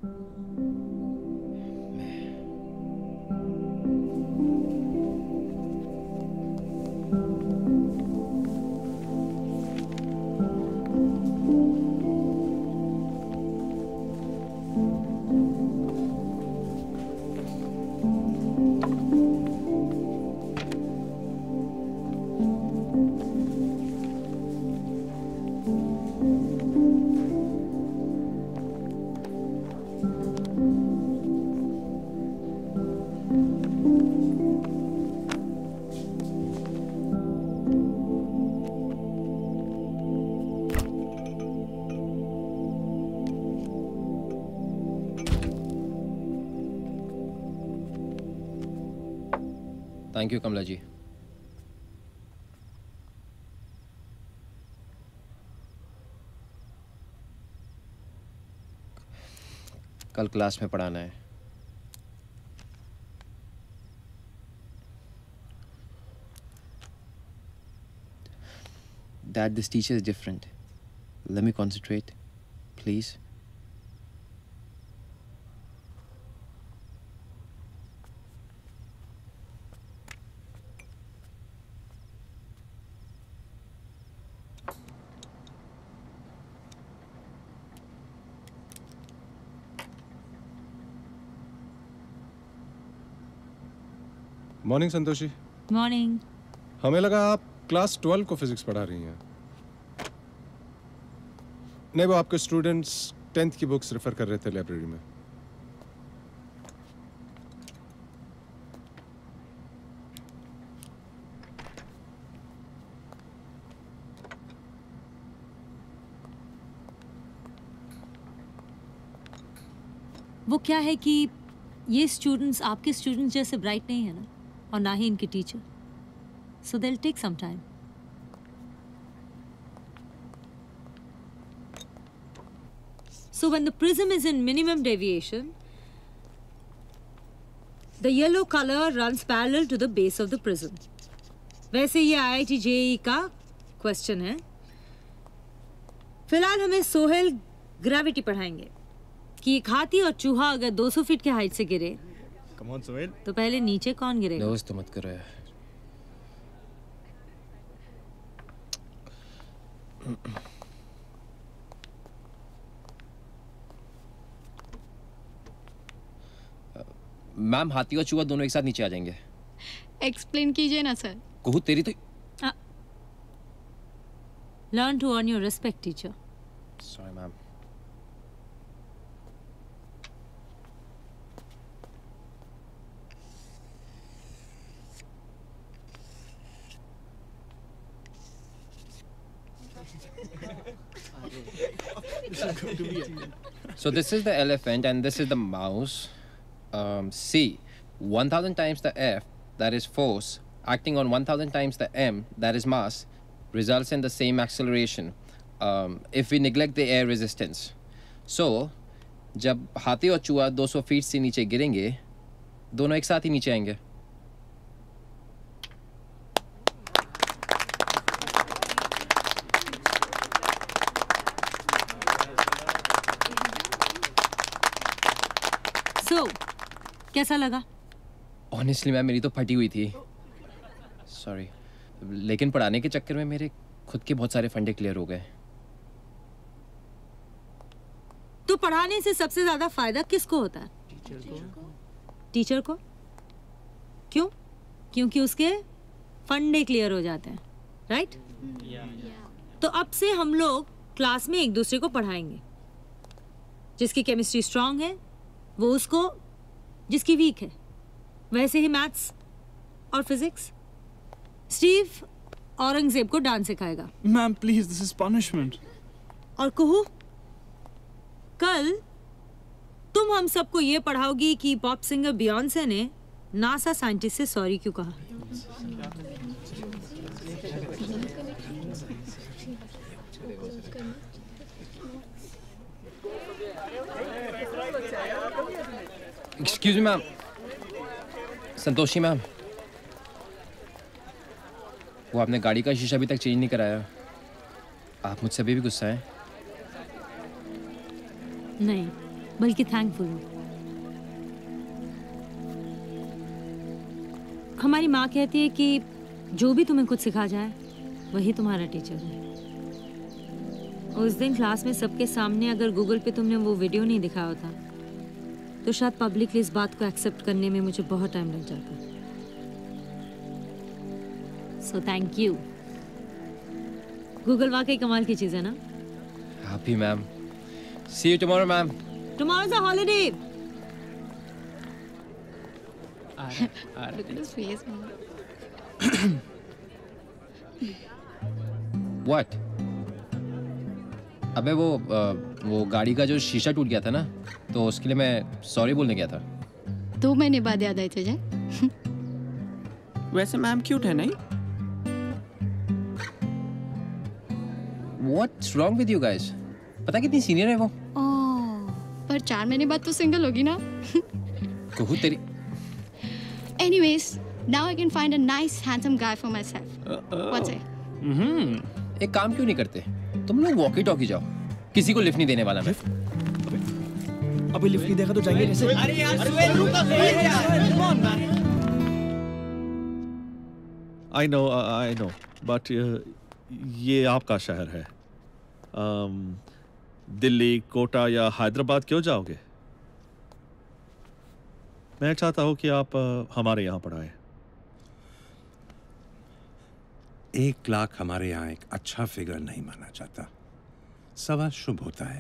Thank you Kamla ji. कल क्लास में पढ़ाना है। Dad, this teacher is different. Let me concentrate, please. Morning Santoshi. Morning. हमें लगा आप क्लास 12 को फिजिक्स पढ़ा रही हैं। नहीं, वो आपके स्टूडेंट्स 10th की बुक्स रेफर कर रहे थे लाइब्रेरी में। वो क्या है कि ये स्टूडेंट्स आपके स्टूडेंट्स जैसे ब्राइट नहीं है ना, और ना ही इनके teacher, so they'll take some time. So when the prism is in minimum deviation, the yellow color runs parallel to the base of the prism. वैसे ये IIT JEE का क्वेश्चन है। फिलहाल हमें सोहेल ग्रेविटी पढ़ाएंगे कि एक हाथी और चूहा अगर 200 फीट के हाइट से गिरे Come on, सोहेल। तो पहले नीचे कौन गिरेगा? नर्वस तो मत करो यार। मैम, हाथी और चूहा दोनों एक साथ नीचे आ जाएंगे। एक्सप्लेन कीजिए ना सर। कहूँ तेरी तो। Learn to earn your respect, teacher. Sorry, ma'am. So this is the elephant and this is the mouse. C, 1000 times the F, that is force, acting on 1000 times the M, that is mass, results in the same acceleration if we neglect the air resistance. So, जब हाथी और चूहा 200 फीट से नीचे गिरेंगे, दोनों एक साथ ही नीचे आएंगे। So, कैसा लगा? ऑनेस्टली मैम मेरी तो फटी हुई थी, सॉरी, लेकिन पढ़ाने के चक्कर में मेरे खुद के बहुत सारे फंडे क्लियर हो गए। तो पढ़ाने से सबसे ज्यादा फायदा किसको होता है? टीचर को। क्यों? क्योंकि उसके फंडे क्लियर हो जाते हैं, राइट? तो अब से हम लोग क्लास में एक दूसरे को पढ़ाएंगे। जिसकी केमिस्ट्री स्ट्रांग है वो उसको, जिसकी वीक है वैसे ही मैथ्स और फिजिक्स। स्टीव औरंगजेब को डांस सिखाएगा। Ma'am please, this is punishment. और कुहू, कल तुम हम सबको ये पढ़ाओगी कि पॉप सिंगर बियॉन्से ने नासा साइंटिस्ट से सॉरी क्यों कहा। Excuse me ma'am. Santoshi ma'am, वो आपने गाड़ी का शीशा अभी तक चेंज नहीं कराया। आप मुझसे अभी भी गुस्सा हैं? नहीं, बल्कि थैंकफुल हूँ। हमारी माँ कहती है कि जो भी तुम्हें कुछ सिखा जाए वही तुम्हारा टीचर है। उस दिन क्लास में सबके सामने अगर गूगल पे तुमने वो वीडियो नहीं दिखाया होता तो शायद पब्लिकली इस बात को एक्सेप्ट करने में मुझे बहुत टाइम लग जाता। So thank you. गूगल वाकई कमाल की चीज़ है ना? आप भी ma'am. See you tomorrow ma'am. Tomorrow is a holiday. Look at his face, man. What? अबे वो गाड़ी का जो शीशा टूट गया था ना, तो उसके लिए मैं सॉरी बोलने गया था। 2 महीने बाद याद आई तुझे? वैसे मैम क्यूट है नहीं? What's wrong with you guys? पता कितनी सीनियर है वो? ओह, पर 4 महीने बाद तो सिंगल होगी ना? कहूँ तेरी। Anyways, now I can find a nice handsome guy for myself. What's it? एक काम क्यों नहीं करते? तुम लोग वॉकी टॉकी जाओ। किसी को लिफ्ट नहीं देने वाला मैं। अभी लिफ्ट नहीं देगा तो जाएंगे कैसे? अरे यार सुहेल रुक यार, come on man. I know, but ये आपका शहर है। दिल्ली, कोटा या हैदराबाद क्यों जाओगे? मैं चाहता हूँ कि आप हमारे यहाँ पढ़ाएं। 1 लाख हमारे यहाँ एक अच्छा फिगर नहीं माना जाता। सवा शुभ होता है।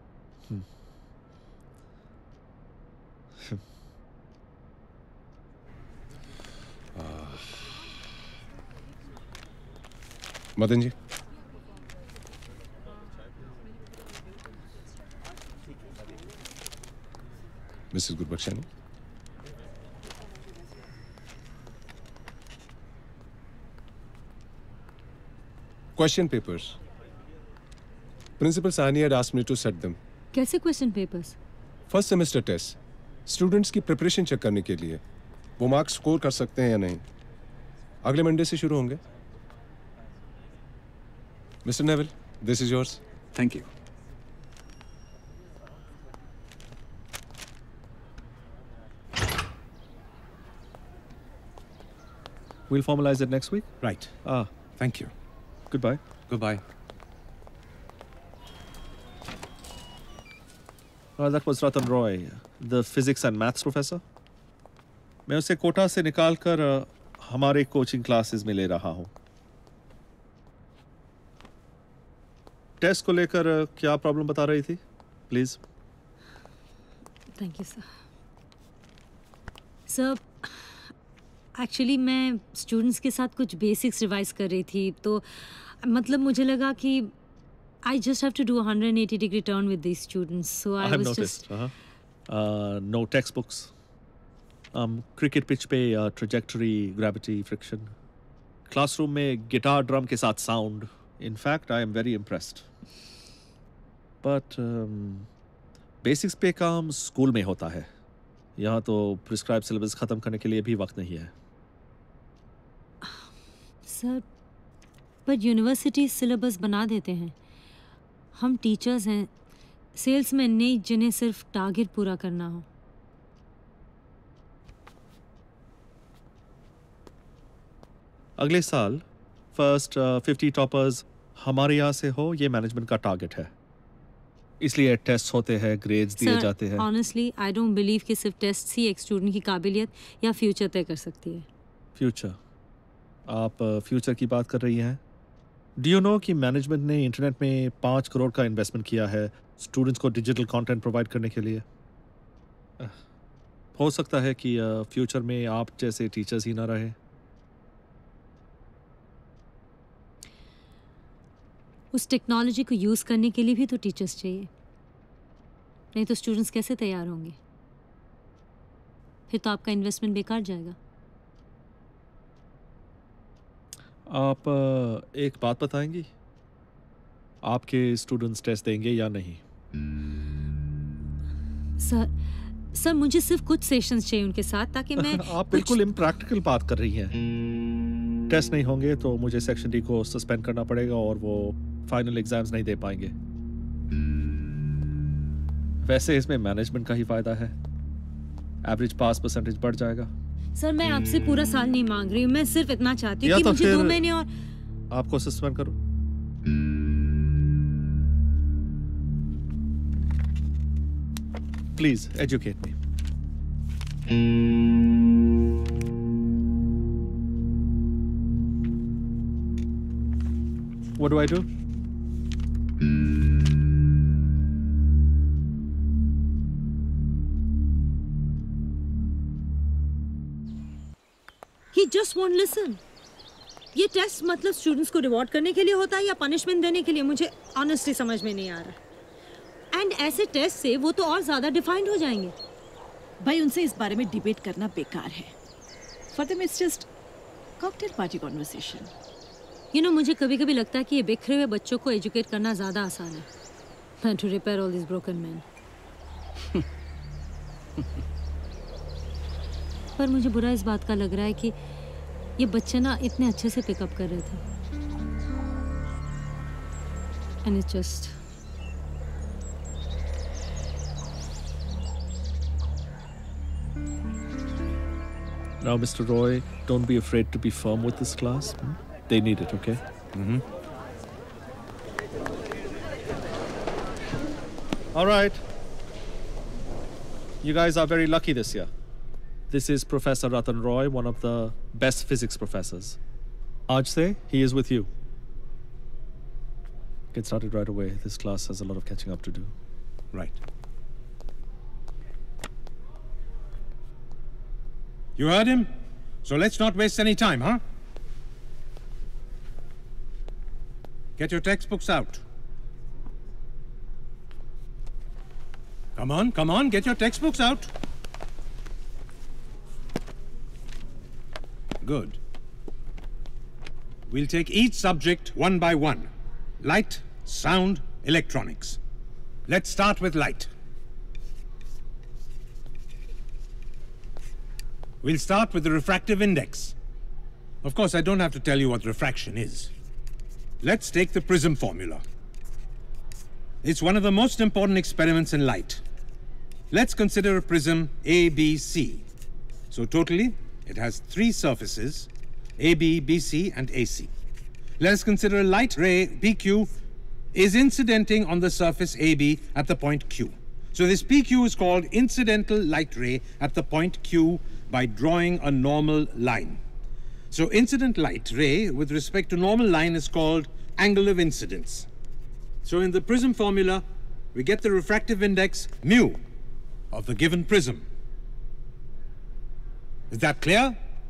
Madan ji, Mrs Gurbakhshani, question papers. Principal Sani had asked me to set them. कैसे question papers? First semester test, students की प्रिपरेशन चेक करने के लिए। वो मार्क्स स्कोर कर सकते हैं या नहीं। अगले मंडे से शुरू होंगे। Mister Neville, this is yours. Thank you. We'll formalize it next week. Right. Thank you. Goodbye. Goodbye. That was Ratan Roy, the physics and maths professor. मैं उसे कोटा से निकालकर हमारे कोचिंग क्लासेस में ले रहा हूँ। टेस्ट को लेकर क्या प्रॉब्लम बता रही थी? Please. Thank you sir. Sir, actually मैं स्टूडेंट्स के साथ कुछ बेसिक्स रिवाइज कर रही थी, तो मतलब मुझे लगा कि I just have to do 180 degree turn with these students, so I was just no text books, cricket pitch पे ट्रैजेक्टरी, ग्रेविटी, फ्रिक्शन, क्लासरूम में गिटार ड्रम के साथ sound. In fact, I am very impressed. But basics पे काम स्कूल में होता है। यहाँ तो प्रिस्क्राइब सिलेबस ख़त्म करने के लिए भी वक्त नहीं है। सर, पर यूनिवर्सिटी सिलेबस बना देते हैं। हम टीचर्स हैं, सेल्समैन नहीं जिन्हें सिर्फ टारगेट पूरा करना हो। अगले साल फर्स्ट 50 टॉपर्स हमारे यहाँ से हो, ये मैनेजमेंट का टारगेट है। इसलिए टेस्ट होते हैं, ग्रेड्स दिए जाते हैं। ऑनेस्टली आई डोंट बिलीव कि सिर्फ टेस्ट ही एक स्टूडेंट की काबिलियत या फ्यूचर तय कर सकती है। फ्यूचर? आप फ्यूचर की बात कर रही हैं? डू यू नो कि मैनेजमेंट ने इंटरनेट में 5 करोड़ का इन्वेस्टमेंट किया है स्टूडेंट्स को डिजिटल कंटेंट प्रोवाइड करने के लिए? हो सकता है कि फ्यूचर में आप जैसे टीचर्स ही ना रहे। उस टेक्नोलॉजी को यूज़ करने के लिए भी तो टीचर्स चाहिए, नहीं तो स्टूडेंट्स कैसे तैयार होंगे? फिर तो आपका इन्वेस्टमेंट बेकार जाएगा। आप एक बात बताएंगी, आपके स्टूडेंट्स टेस्ट देंगे या नहीं? सर मुझे सिर्फ कुछ सेशंस चाहिए उनके साथ, ताकि मैं आप बिल्कुल इम्प्रैक्टिकल बात कर रही हैं। टेस्ट नहीं होंगे तो मुझे सेक्शन डी को सस्पेंड करना पड़ेगा और वो फाइनल एग्जाम्स नहीं दे पाएंगे। वैसे इसमें मैनेजमेंट का ही फायदा है, एवरेज पास परसेंटेज बढ़ जाएगा। सर मैं आपसे पूरा साल नहीं मांग रही हूँ, मैं सिर्फ इतना चाहती हूँ कि तो मुझे 2 महीने और आपको सस्पेंड करो। Please educate me. What do I do? He just won't listen. ये टेस्ट मतलब स्टूडेंट्स को रिवॉर्ड करने के लिए होता है या पनिशमेंट देने के लिए? मुझे ऑनेस्टली समझ में नहीं आ रहा। एंड ऐसे टेस्ट से वो तो और ज्यादा डिफाइंड हो जाएंगे। भाई उनसे इस बारे में डिबेट करना बेकार है। For them it's just cocktail party conversation. You know मुझे कभी कभी लगता है कि ये बिखरे हुए बच्चों को एजुकेट करना ज्यादा आसान है than to repair all these broken men. पर मुझे बुरा इस बात का लग रहा है कि ये बच्चे ना इतने अच्छे से पिकअप कर रहे थे, and it's just Now, Mr. Roy, don't be afraid to be firm with this class. They need it, okay? All right. You guys are very lucky this year. This is Professor Ratan Roy, one of the best physics professors. Aaj se, he is with you. Get started right away. This class has a lot of catching up to do. Right. You heard him? So let's not waste any time, huh? Get your textbooks out. Come on, get your textbooks out. Good. We'll take each subject one by one. Light, sound, electronics. Let's start with light. We'll start with the refractive index. Of course, I don't have to tell you what refraction is. Let's take the prism formula. It's one of the most important experiments in light. Let's consider a prism ABC. So totally, it has 3 surfaces, AB, BC, and AC. Let us consider a light ray PQ is incidenting on the surface AB at the point Q. So this PQ is called incidental light ray at the point Q by drawing a normal line. So incident light ray with respect to normal line is called angle of incidence. So in the prism formula, we get the refractive index mu of the given prism. Is that clear?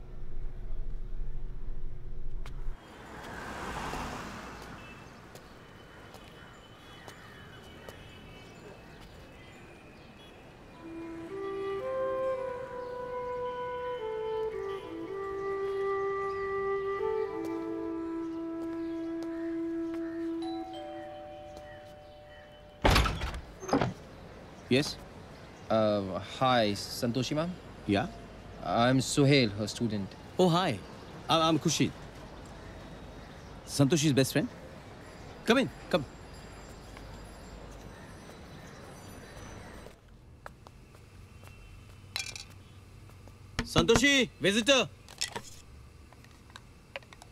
Yes? Hi, Santoshi ma'am? Yeah? I'm Suhail, her student. Oh, hi. I'm Khushid. Santoshi's best friend. Come in, come. Santoshi, visitor.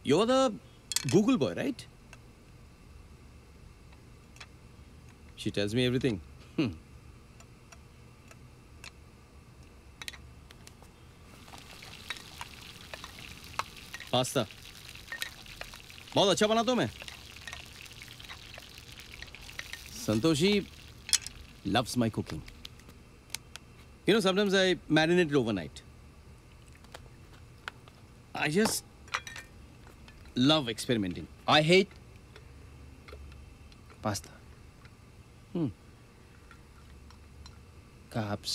You're the Google boy, right? She tells me everything. Pasta बहुत अच्छा बनाता हूँ मैं. Santoshi loves my cooking. You know, sometimes I marinate it overnight. I just love experimenting. I hate pasta. Carbs.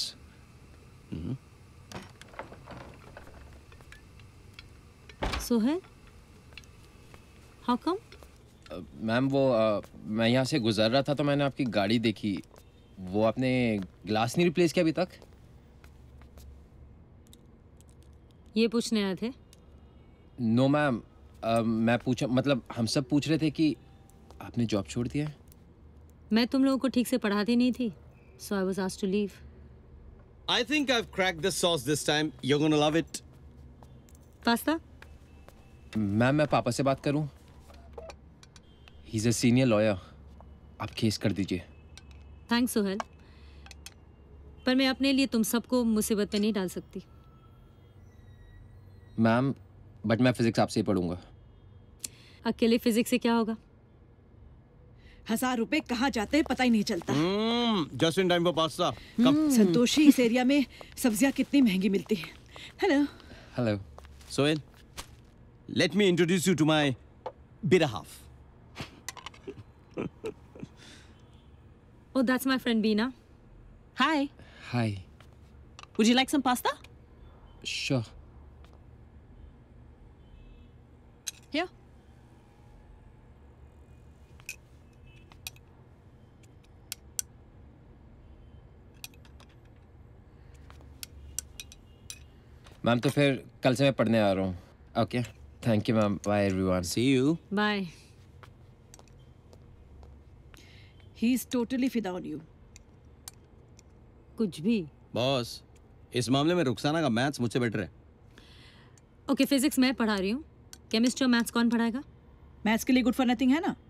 Sohail? How come? Ma'am वो मैं यहाँ से गुजर रहा था तो मैंने आपकी गाड़ी देखी. वो आपने ग्लास नहीं रिप्लेस किया अभी तक? ये पूछने आए थे? नो मैम, मैं पूछा मतलब हम सब पूछ रहे थे कि आपने जॉब छोड़ दिया है. मैं तुम लोगों को ठीक से पढ़ाती नहीं थी, so I was asked to leave. I think I've cracked the sauce this time. You're gonna love it. Pasta? Ma'am मैं पापा से बात करूं? He's a senior lawyer. आप केस कर दीजिए. थैंक्स सोहेल, पर मैं अपने लिए तुम सबको मुसीबत में नहीं डाल सकती. मैम बट मैं फिजिक्स आपसे ही पढ़ूंगा. अकेले फिजिक्स से क्या होगा? 1000 रुपए कहाँ जाते हैं पता ही नहीं चलता. Just in time for pasta. Santoshi, इस एरिया में सब्जियां कितनी महंगी मिलती हैं. Hello. Hello. Sohail, let me introduce you to my better half. Oh, that's my friend Beena. Hi. Hi. Would you like some pasta? Sure. Here. Ma'am तो फिर कल से मैं पढ़ने आ रहा हूँ. Okay. Thank you ma'am. Bye everyone. See you. Bye. He is totally fida on you. कुछ भी. बॉस, इस मामले में रुखसाना का मैथ्स मुझसे बेटर है. ओके, फिजिक्स मैं पढ़ा रही हूँ. केमिस्ट्री और मैथ्स कौन पढ़ाएगा? मैथ्स के लिए गुड फॉर नथिंग है ना.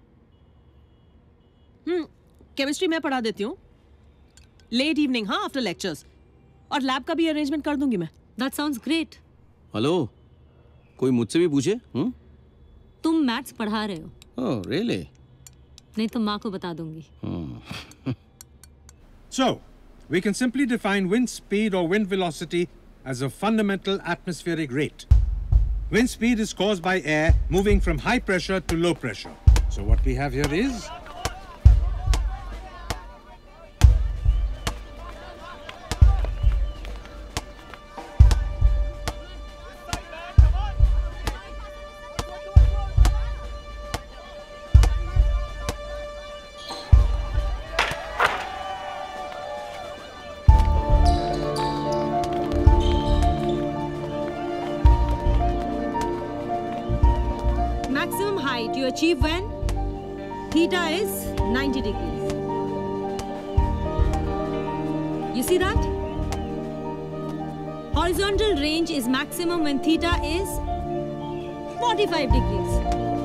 केमिस्ट्री मैं पढ़ा देती हूँ. लेट इवनिंग, हाँ, आफ्टर लेक्चर्स. और लैब का भी अरेंजमेंट कर दूंगी मैं. That sounds great. हेलो, कोई मुझसे भी पूछे? तुम मैथ्स पढ़ा रहे हो? Oh, really? नहीं तो माँ को बता दूंगी. So, we can simply define wind speed or wind velocity as a fundamental atmospheric rate. Wind speed is caused by air moving from high pressure to low pressure. So what we have here is maximum height you achieve when theta is 90 degrees. You see that? Horizontal range is maximum when theta is 45 degrees.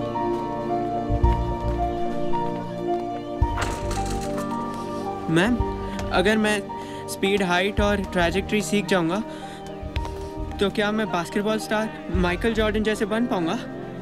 Ma'am, अगर मैं स्पीड, हाइट और ट्रैजेक्टरी सीख जाऊंगा तो क्या मैं बास्केटबॉल स्टार माइकल जॉर्डन जैसे बन पाऊंगा?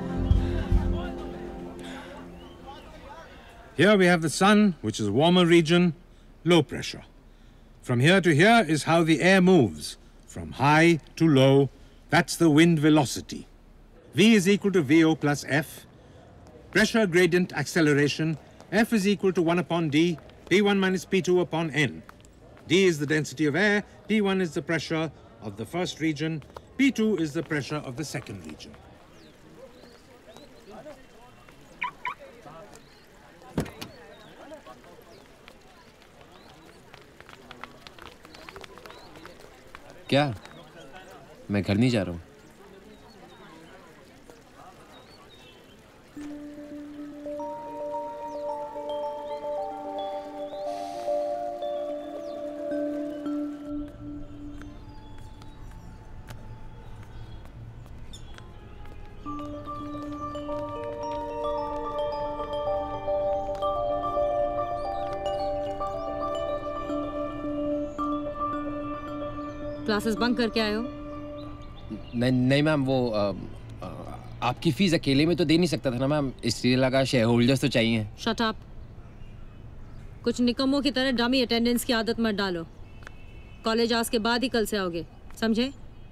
here we have the sun, which is warmer region, low pressure. From here to here is how the air moves, from high to low. That's the wind velocity. V is equal to VO plus F. Pressure gradient acceleration, F is equal to 1 upon D, P1 minus P2 upon N. D is the density of air, P1 is the pressure of the first region, P2 is the pressure of the second region. क्या? मैं घर नहीं जा रहा हूँ. क्लासेस बंक करके आए हो? नहीं मैम, वो आपकी फीस अकेले में तो दे नहीं सकता था ना मैम, इसलिए लगा शेयर होल्डर्स तो चाहिए। Shut up. कुछ निकम्मों की तरह डमी अटेंडेंस की आदत मत डालो। कॉलेज आज के बाद ही कल से आओगे, समझे?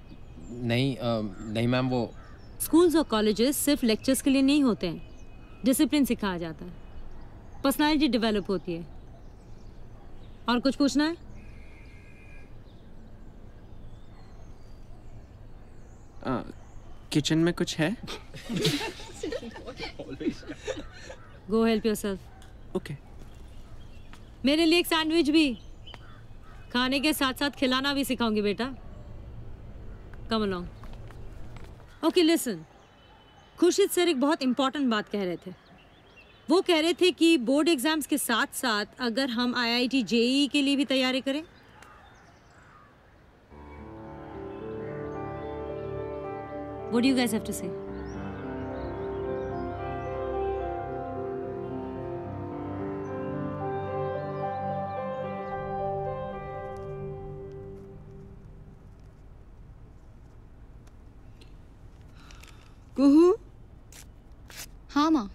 नहीं मैम, वो स्कूल्स और कॉलेजेस सिर्फ लेक्चर्स के लिए नहीं होते हैं, डिसिप्लिन सिखाया जाता है, पर्सनालिटी डेवलप होती है। और कुछ पूछना है? किचन में कुछ है? Go help yourself. ओके। मेरे लिए एक सैंडविच भी। खाने के साथ साथ खिलाना भी सिखाऊंगी बेटा। Come along. Okay listen, Khurshid sir एक बहुत इंपॉर्टेंट बात कह रहे थे। वो कह रहे थे कि बोर्ड एग्जाम्स के साथ साथ अगर हम IIT JEE के लिए भी तैयारी करें। What do you guys have to say? कुहू? हाँ माँ।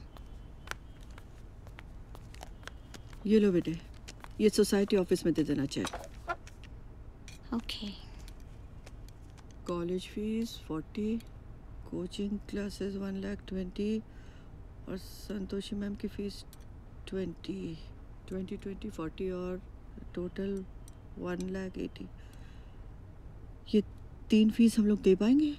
ये लो बेटे, ये सोसाइटी ऑफिस में दे देना चाहिए। Okay. College fees 40, coaching classes 1,20,000 और संतोषी मैम की फीस 20 और टोटल 1,80,000। ये 3 फीस हम लोग दे पाएंगे?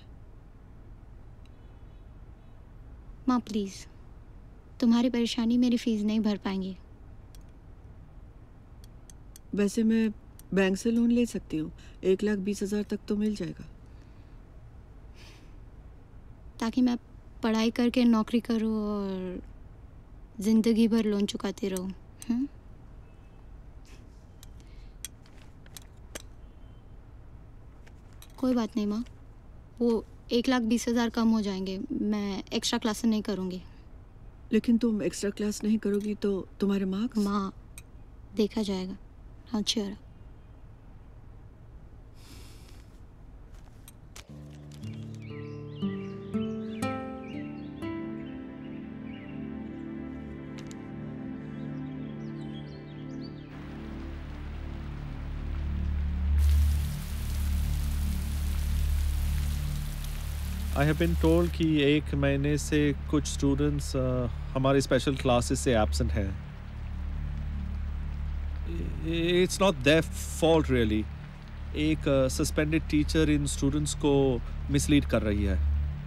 माँ प्लीज़, तुम्हारी परेशानी मेरी फीस नहीं भर पाएंगी। वैसे मैं बैंक से लोन ले सकती हूँ, 1,20,000 तक तो मिल जाएगा। ताकि मैं पढ़ाई करके नौकरी करूँ और ज़िंदगी भर लोन चुकाती रहूँ। कोई बात नहीं माँ, वो 1,20,000 कम हो जाएंगे। मैं एक्स्ट्रा क्लास नहीं करूँगी। लेकिन तुम एक्स्ट्रा क्लास नहीं करोगी तो तुम्हारे मार्क्स? माँ, देखा जाएगा। हाँ sure. I have been told कि 1 महीने से कुछ स्टूडेंट्स हमारे स्पेशल क्लासेस से एब्सेंट हैं। It's not their fault really. एक सस्पेंडेड टीचर इन स्टूडेंट्स को मिसलीड कर रही है।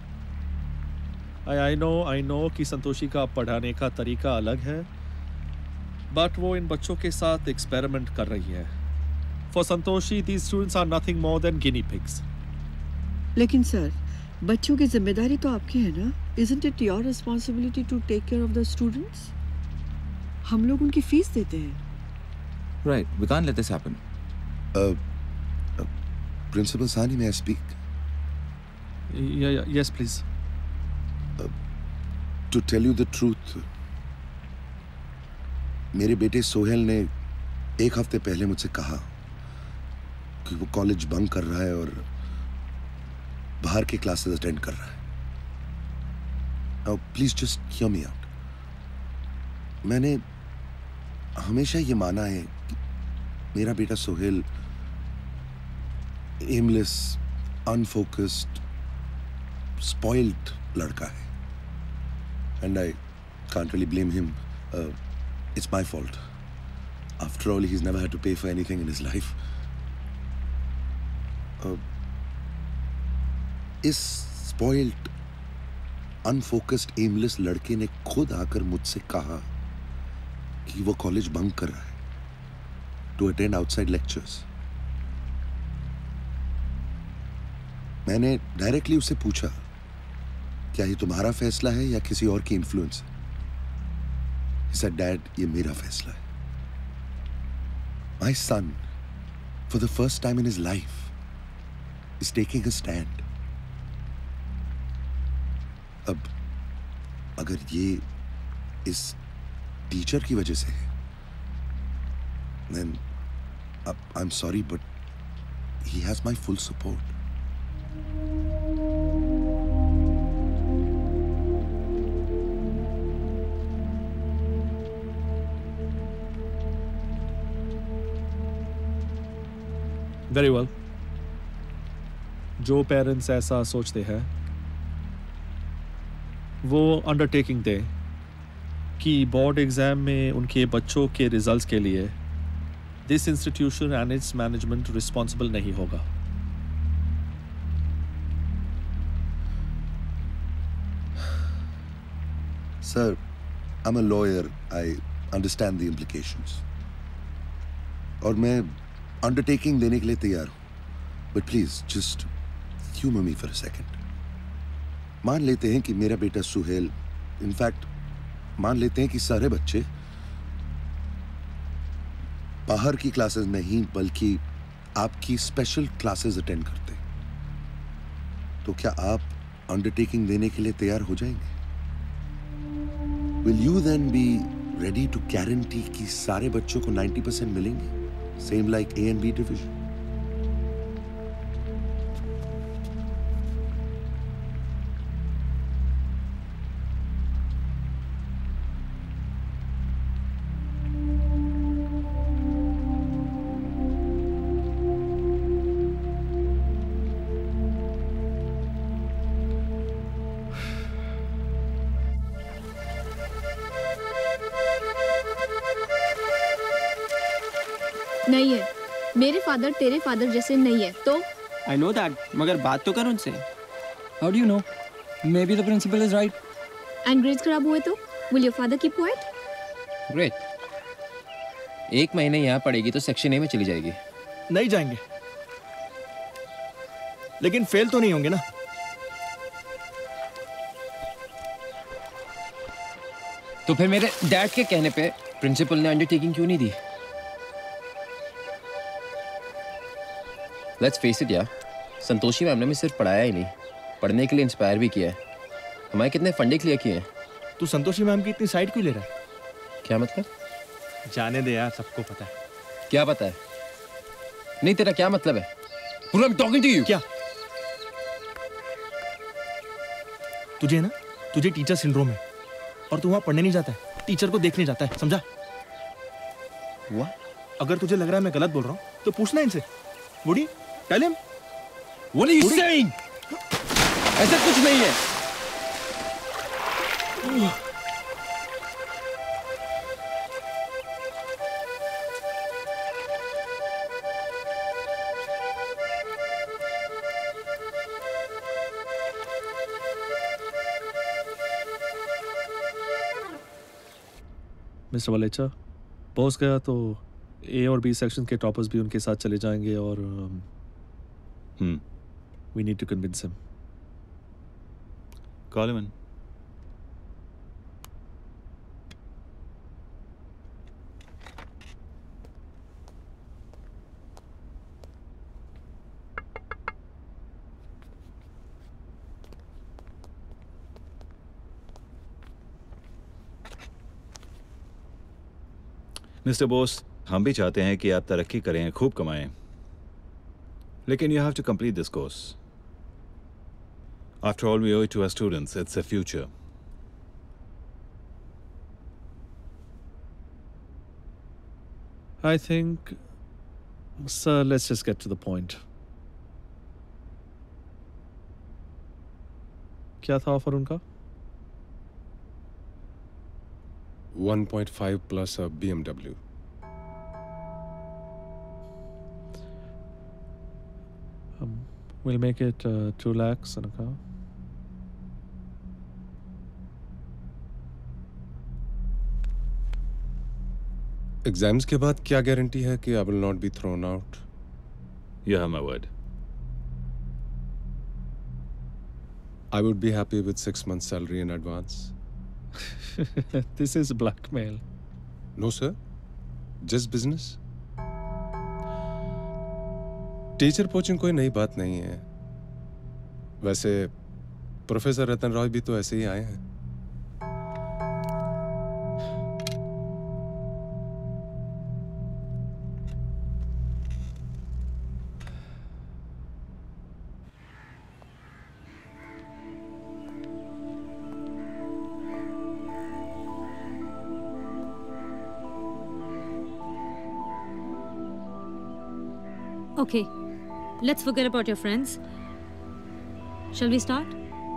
आई नो कि संतोषी का पढ़ाने का तरीका अलग है, बट वो इन बच्चों के साथ एक्सपेरिमेंट कर रही है। For Santoshi these students are nothing more than guinea pigs. लेकिन सर, बच्चों की जिम्मेदारी तो आपकी है ना? Isn't it your responsibility to take care of the students? हम लोग उनकी फीस देते हैं। Right, we can't let this happen. Principal Sani, may I speak? Yes, please. To tell you the truth, मेरे बेटे सोहेल ने 1 हफ्ते पहले मुझसे कहा कि वो कॉलेज बंक कर रहा है और बाहर के क्लासेस अटेंड कर रहा है। Now, please just hear me out. मैंने हमेशा ये माना है कि मेरा बेटा सोहेल एमलेस, अनफोकस्ड, स्पॉइल्ड लड़का है। And I can't really blame him. It's my fault. After all, he's never had to pay for anything in his life. इस स्पॉइल्ड, अनफोकस्ड, एमलेस लड़के ने खुद आकर मुझसे कहा कि वो कॉलेज बंक कर रहा है टू अटेंड आउटसाइड लेक्चर्स। मैंने डायरेक्टली उससे पूछा, क्या ये तुम्हारा फैसला है या किसी और की इन्फ्लुएंस? He said, Dad, ये मेरा फैसला है। My son, for the first time in his life, is taking a stand. अब अगर ये इस टीचर की वजह से है, then I'm sorry, but he has my full support. Very well, जो पेरेंट्स ऐसा सोचते हैं वो अंडरटेकिंग दे कि बोर्ड एग्जाम में उनके बच्चों के रिजल्ट्स के लिए this institution and its management responsible नहीं होगा। Sir, I'm a lawyer. I understand the implications. और मैं अंडरटेकिंग देने के लिए तैयार हूं, but please just humour me for a second. मान लेते हैं कि मेरा बेटा सुहेल, इनफैक्ट मान लेते हैं कि सारे बच्चे बाहर की क्लासेस नहीं बल्कि आपकी स्पेशल क्लासेस अटेंड करते, तो क्या आप अंडरटेकिंग देने के लिए तैयार हो जाएंगे? Will you then be ready to guarantee कि सारे बच्चों को 90% मिलेंगे? Same like A and B division. नहीं है, मेरे फादर तेरे फादर जैसे नहीं है तो। I know that, मगर बात तो कर उनसे। How do you know? Maybe the principal is right. And grades खराब हुए तो? Will your father keep quiet? Great. 1 महीने यहाँ पढ़ेगी तो सेक्शन ए में चली जाएगी। नहीं जाएंगे, लेकिन फेल तो नहीं होंगे ना। तो फिर मेरे डैड के कहने पे प्रिंसिपल ने अंडरटेकिंग क्यों नहीं दी? लेट्स फेस इट यार, संतोषी मैम ने हमें सिर्फ पढ़ाया ही नहीं, पढ़ने के लिए इंस्पायर भी किया है। हमारे कितने फंडे क्लियर किए हैं। तू संतोषी मैम की इतनी साइड क्यों ले रहा है? क्या मतलब? जाने दे यार, सबको पता है। क्या पता है? नहीं, तेरा क्या मतलब है? पूरा टॉकिंग टू यू। क्या तुझे ना, तुझे टीचर सिंड्रोम है और तू वहां पढ़ने नहीं जाता है, टीचर को देखने जाता है, समझा? हुआ? अगर तुझे लग रहा है मैं गलत बोल रहा हूँ तो पूछना इनसे। Woody, tell him. What are you saying? ऐसा कुछ नहीं है। मिस्टर वलेचा, बॉस गया तो ए और बी सेक्शन के टॉपर्स भी उनके साथ चले जाएंगे और we need to convince him. Call him in. Mister Bose, हम भी चाहते हैं कि आप तरक्की करें, खूब कमाएं, लेकिन you have to complete this course. After all, we owe it to our students. It's their future. I think, sir, let's just get to the point. क्या था ऑफर उनका? 1.5 plus a BMW. We'll make it 2 lakhs in a car. Exams के बाद क्या गारंटी है कि I will not be thrown out? You have my word. I would be happy with 6 months salary in advance. This is blackmail. No, sir. Just business. Teacher poaching कोई नई बात नहीं है। वैसे प्रोफेसर रतन रॉय भी तो ऐसे ही आए हैं। Okay, let's forget about your friends. Shall we start?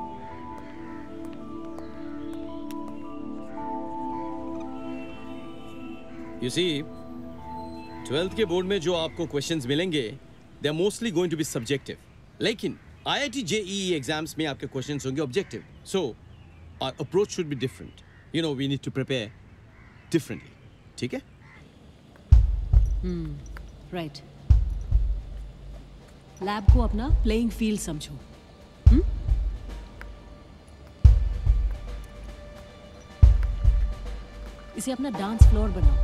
You see, 12th के बोर्ड में जो आपको क्वेश्चंस मिलेंगे, they are mostly going to be subjective. लेकिन IIT JEE एग्जाम्स में आपके क्वेश्चंस होंगे objective. So, our approach should be different. You know, we need to prepare differently. ठीक है? राइट. लैब को अपना प्लेइंग फील्ड समझो. इसे अपना डांस फ्लोर बनाओ.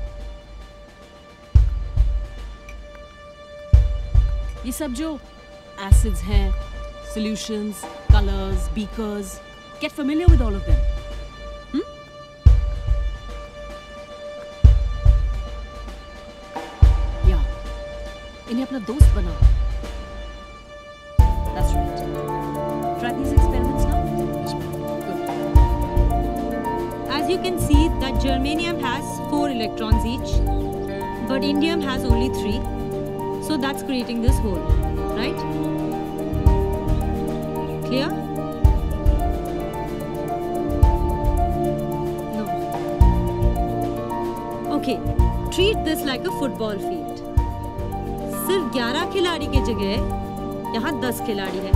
ये सब जो एसिड्स हैं, solutions, colours, beakers, get familiar with all of them. इन्हें अपना दोस्त बनाओ. That's right. Try these experiments now. As you can see that germanium has 4 electrons each, but indium has only 3. So that's creating this hole, right? Clear? No. Okay, treat this like a football field. सिर्फ 11 खिलाड़ी की जगह यहाँ 10 खिलाड़ी है.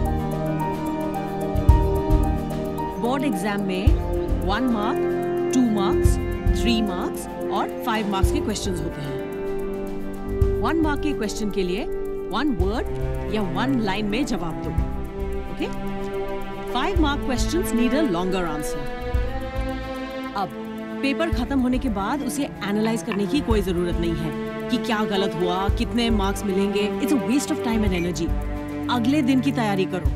बोर्ड एग्जाम में 1 मार्क, 2 मार्क्स, 3 मार्क्स और 5 मार्क्स के क्वेश्चंस होते हैं. 1 मार्क के क्वेश्चन के लिए 1 वर्ड या 1 लाइन में जवाब दो. Okay? 5 mark questions need a longer answer. अब पेपर खत्म होने के बाद उसे एनालाइज करने की कोई जरूरत नहीं है कि क्या गलत हुआ, कितने मार्क्स मिलेंगे. It's a waste of time and energy. अगले दिन की तैयारी करो.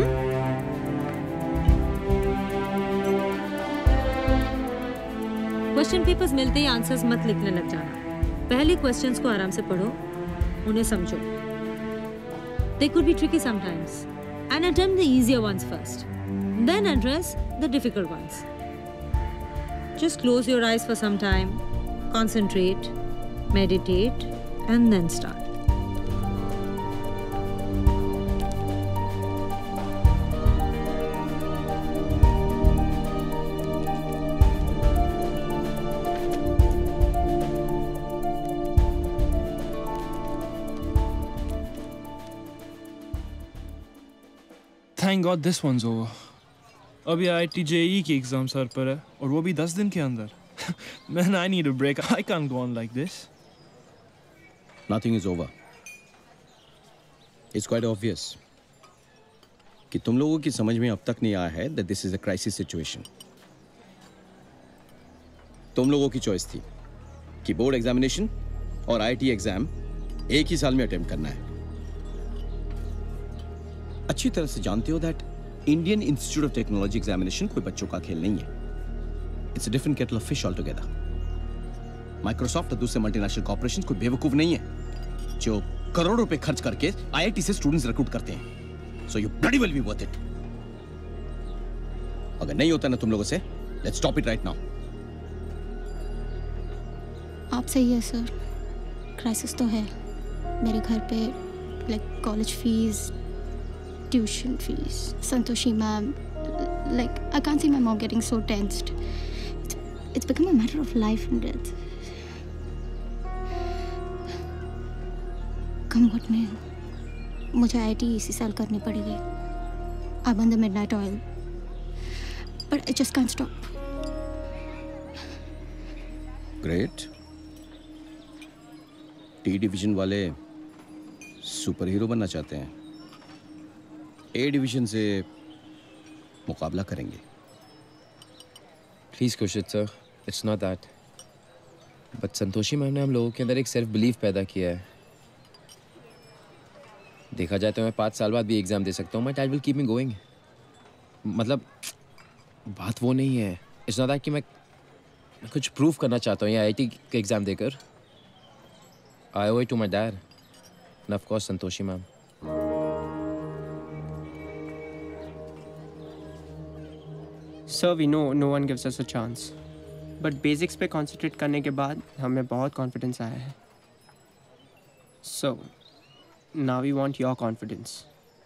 क्वेश्चन पेपर्स मिलते ही आंसर्स मत लिखने लग जाना. पहले क्वेश्चंस को आराम से पढ़ो, उन्हें समझो. They could be tricky sometimes, and attempt the easier ones first. Then address the difficult ones. Just close your eyes for some time, concentrate, meditate, and then start. Thank God this one's over. अभी IIT JEE की एग्जाम सर पर है और वो भी 10 दिन के अंदर. Man, I need a break. I can't go on like this. Nothing is over. It's quite obvious कि तुम लोगों की समझ में अब तक नहीं आया है that this is a crisis situation. तुम लोगों की चॉइस थी कि बोर्ड एग्जामिनेशन और IIT एग्जाम एक ही साल में अटेम्प्ट करना है. अच्छी तरह से जानते हो that Indian institute of technology examination कोई बच्चों का खेल नहीं है. It's a different kettle of fish all together. Microsoft और दूसरे मल्टीनेशनल कॉर्पोरेशन कोई बेवकूफ नहीं है जो करोड़ों रुपए खर्च करके IIT से स्टूडेंट्स रिक्रूट करते हैं. So you bloody will be worth it. अगर नहीं होता ना तुम लोगों से, let's stop it right now. आप सही है सर, क्राइसिस तो है. मेरे घर पे like college fees, tuition fees, Santoshi ma'am, like I can't see my mom getting so tensed. It's become a matter of life and death. Come what may, मुझे IIT इसी साल करनी पड़ेगी. I burn the midnight oil, but I just can't stop. Great. T division वाले सुपर हीरो बनना चाहते हैं. A डिवीजन से मुकाबला करेंगे. Please Khurshid sir, it's not that. But Santoshi ma'am ने हम लोगों के अंदर एक सेल्फ बिलीफ पैदा किया है. देखा जाए तो मैं 5 साल बाद भी एग्जाम दे सकता हूँ. My dad will keep me going. मतलब बात वो नहीं है. इट्स नॉट दैट कि मैं कुछ प्रूव करना चाहता हूँ या IIT का एग्जाम देकर. I owe it to my dad and of course Santoshi ma'am. Sir, we know no one gives us a chance. But basics पे concentrate करने के बाद हमें बहुत confidence आया है. So, Now we want your confidence.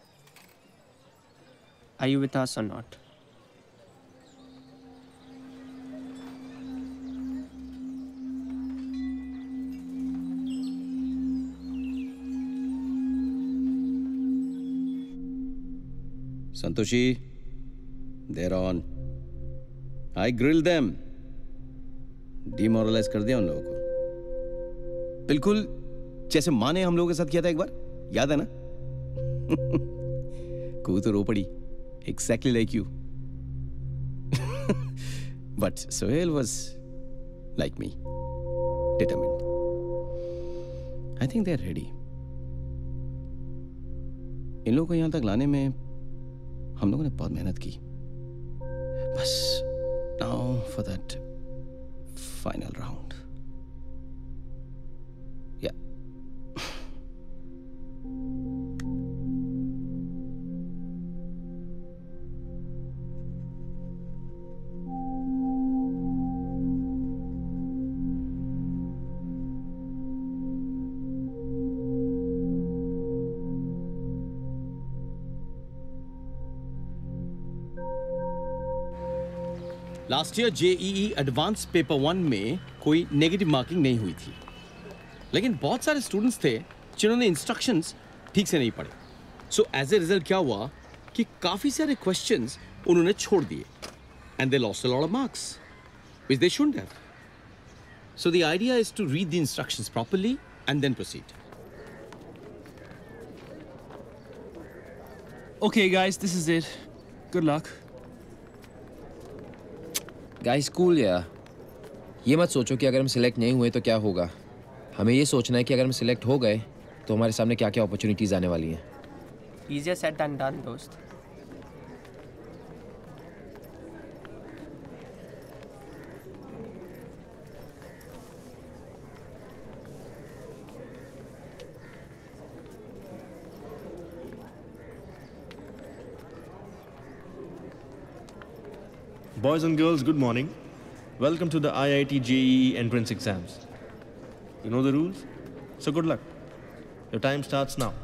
Are you with us or not? Santoshi, they're on. I grilled them. Demoralize कर दिया उन लोगों को. बिल्कुल जैसे माँ ने हम लोगों के साथ किया था एक बार, याद है ना? कू तो रो पड़ी. Exactly like you. But Sohail was like me, determined. I think they're ready. इन लोगों को यहाँ तक लाने में हम लोगों ने बहुत मेहनत की. बस now for that final round. Yeah. Last year JEE advance paper 1 में कोई नेगेटिव मार्किंग नहीं हुई थी, लेकिन बहुत सारे स्टूडेंट्स थे जिन्होंने इंस्ट्रक्शंस ठीक से नहीं पढ़े. सो एज ए रिजल्ट क्या हुआ कि काफी सारे क्वेश्चंस उन्होंने छोड़ दिए and they lost a lot of marks which they shouldn't have. So the idea is to read the instructions properly and then proceed. Okay, guys, this is it. Good luck. Guys cool यार. ये मत सोचो कि अगर हम सिलेक्ट नहीं हुए तो क्या होगा. हमें ये सोचना है कि अगर हम सिलेक्ट हो गए तो हमारे सामने क्या क्या अपॉर्चुनिटीज आने वाली हैं. Easier said than done, दोस्त. Boys and girls, good morning. Welcome to the IIT JEE entrance exams. You know the rules? So good luck. Your time starts now.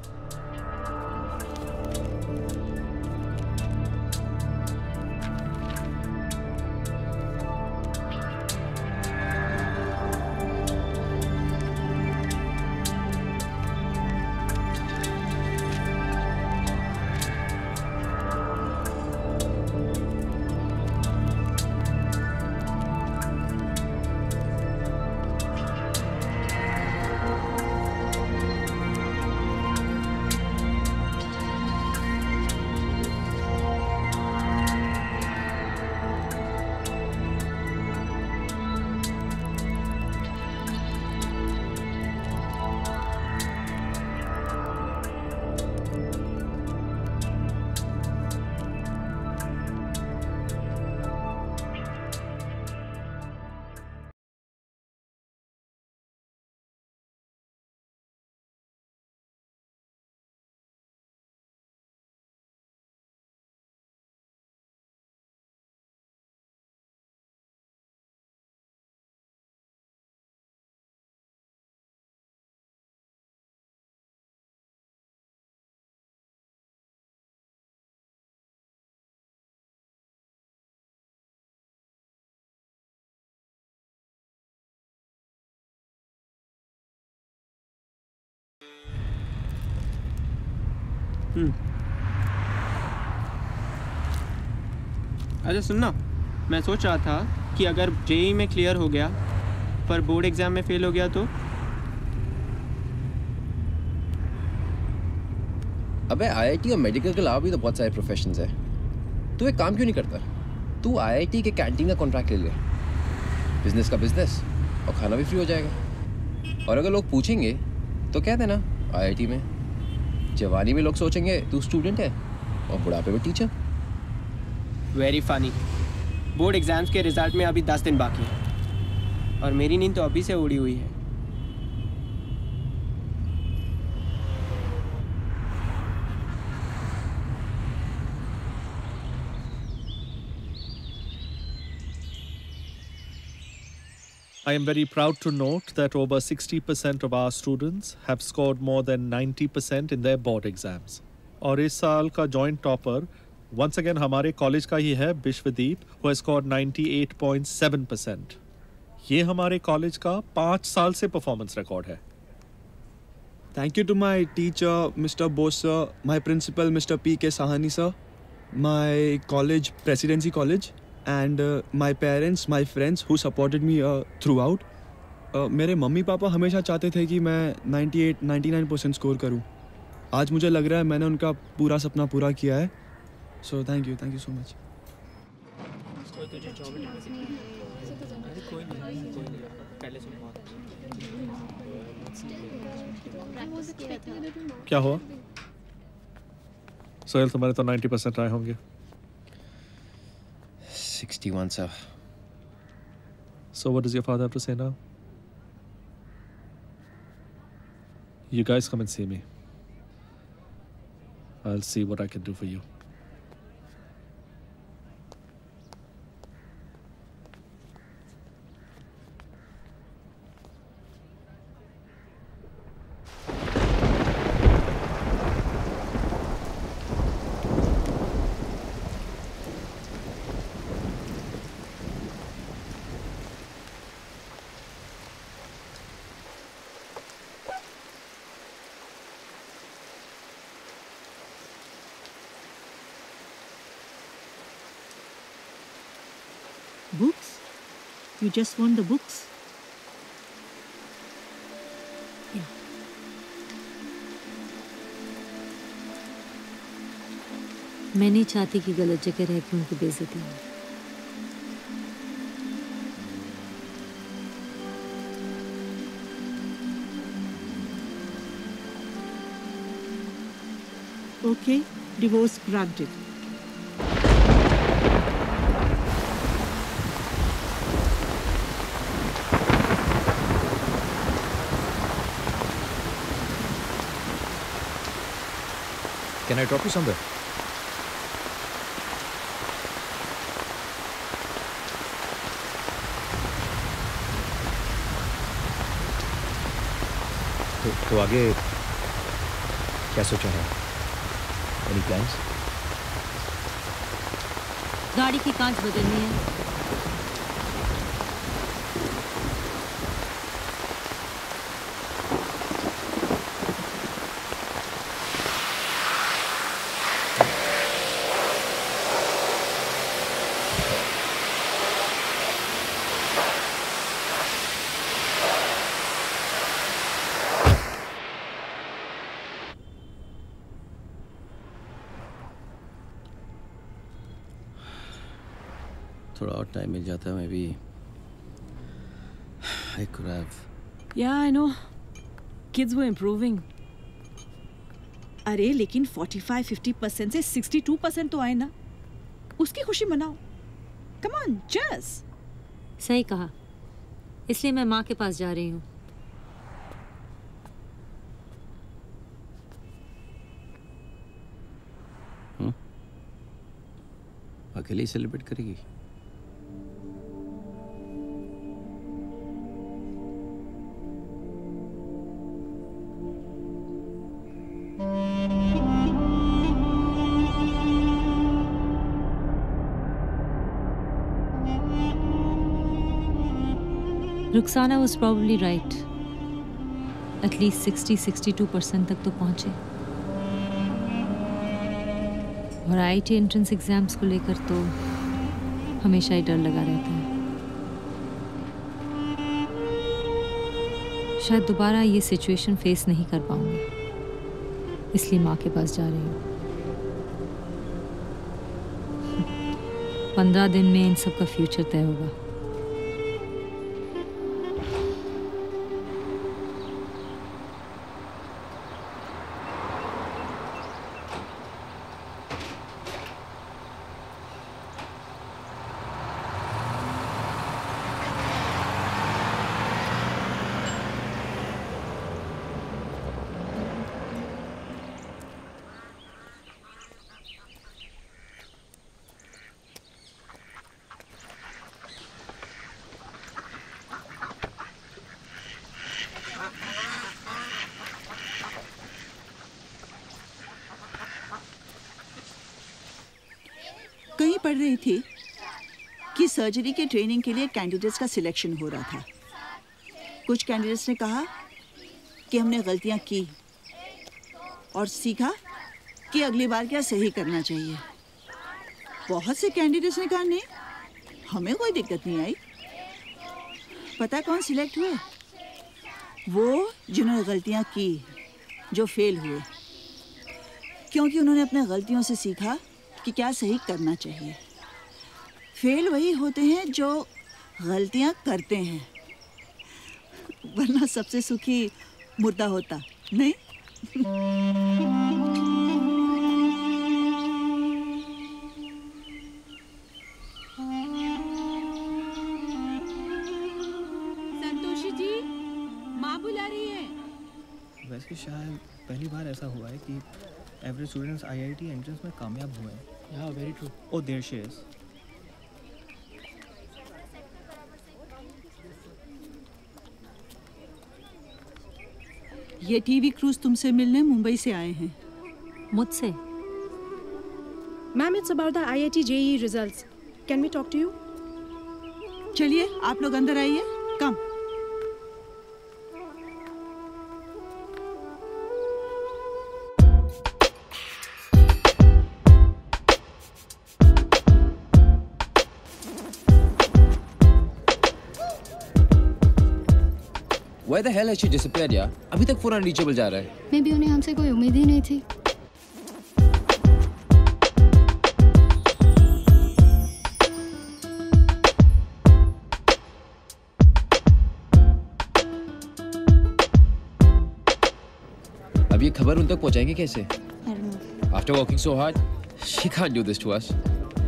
अच्छा सुनना, मैं सोच रहा था कि अगर जेईई में क्लियर हो गया पर बोर्ड एग्जाम में फेल हो गया तो. अबे आईआईटी और मेडिकल के अलावा भी तो बहुत सारे प्रोफेशंस हैं. तू एक काम क्यों नहीं करता? तू आईआईटी के कैंटीन का कॉन्ट्रैक्ट ले ले. बिजनेस का बिजनेस और खाना भी फ्री हो जाएगा. और अगर लोग पूछेंगे तो कह देना आईआईटी में. जवानी में लोग सोचेंगे तू स्टूडेंट है और बुढ़ापे में teacher. Very funny. Board exams के रिजल्ट में अभी 10 दिन बाकी हैं और मेरी नींद तो अभी से उड़ी हुई है. I am very proud to note that over 60% of our students have scored more than 90% in their board exams. और इस साल का joint topper once again हमारे कॉलेज का ही है विश्वदीप, who has scored 98.7%. ये हमारे कॉलेज का 5 साल से परफॉर्मेंस रिकॉर्ड है. Thank you to my teacher, Mr. Bose sir, my principal, Mr. P.K. Sahani sir, my college, Presidency College, and my parents, my friends who supported me throughout. मेरे मम्मी पापा हमेशा चाहते थे कि मैं 98-99% स्कोर करूं. आज मुझे लग रहा है मैंने उनका पूरा सपना पूरा किया है. So thank you so much. क्या हुआ? सोहेल, तुम्हारे तो 90% आए होंगे. 61, sir. So what does your father have to say now? You guys come and see me. I'll see what I can do for you. Books? You just want the books? Yeah. मैं नहीं चाहती कि गलत जगह रह के उनकी बेइज्जती हो. Okay, divorce granted. Can I drop you somewhere? तो आगे क्या सोचा है? Any plans? गाड़ी की कांच बदलनी है. थोड़ा और टाइम मिल जाता है, मैं भी I could have. Yeah, I know. Kids were improving. अरे लेकिन 45-50% से 62% तो आए ना. उसकी खुशी मनाओ. Come on, Jess. सही कहा. इसलिए मैं माँ के पास जा रही हूँ. अकेले ही सेलिब्रेट करेगी? Ruxana was probably right. At least 60-62% तक तो पहुंचे. और IIT एंट्रेंस एग्जाम्स को लेकर तो हमेशा ही डर लगा रहता है. शायद दोबारा ये सिचुएशन फेस नहीं कर पाऊंगी. इसलिए माँ के पास जा रही हूँ. 15 दिन में इन सब का फ्यूचर तय होगा. पढ़ रही थी कि सर्जरी के ट्रेनिंग के लिए कैंडिडेट्स का सिलेक्शन हो रहा था। कुछ कैंडिडेट्स ने कहा कि हमने गलतियां की और सीखा कि अगली बार क्या सही करना चाहिए। बहुत से कैंडिडेट्स ने कहा नहीं, हमें कोई दिक्कत नहीं आई। पता कौन सिलेक्ट हुए? वो जिन्होंने गलतियां की, जो फेल हुए, क्योंकि उन्होंने अपने गलतियों से सीखा कि क्या सही करना चाहिए। फेल वही होते हैं जो गलतियां करते हैं, वरना सबसे सुखी मुर्दा होता नहीं। संतोषी जी, माँ बुला रही है। वैसे शायद पहली बार ऐसा हुआ है कि एवरेज स्टूडेंट्स आईआईटी एंट्रेंस में कामयाब हुए हैं। Yeah very true. Oh there she is. ये टीवी क्रूज तुमसे मिलने मुंबई से आए हैं। मुझसे? Ma'am, it's about the IIT JEE results. Can we talk to you? चलिए आप लोग अंदर आइए। कम। Why the hell has she disappeared यार? अभी तक फोन अनरीचेबल जा रहा है। मे बी उन्हें हमसे कोई उम्मीद ही नहीं थी। अब ये खबर उन तक पहुंचाएंगे कैसे? After working so hard, she can't do this to us.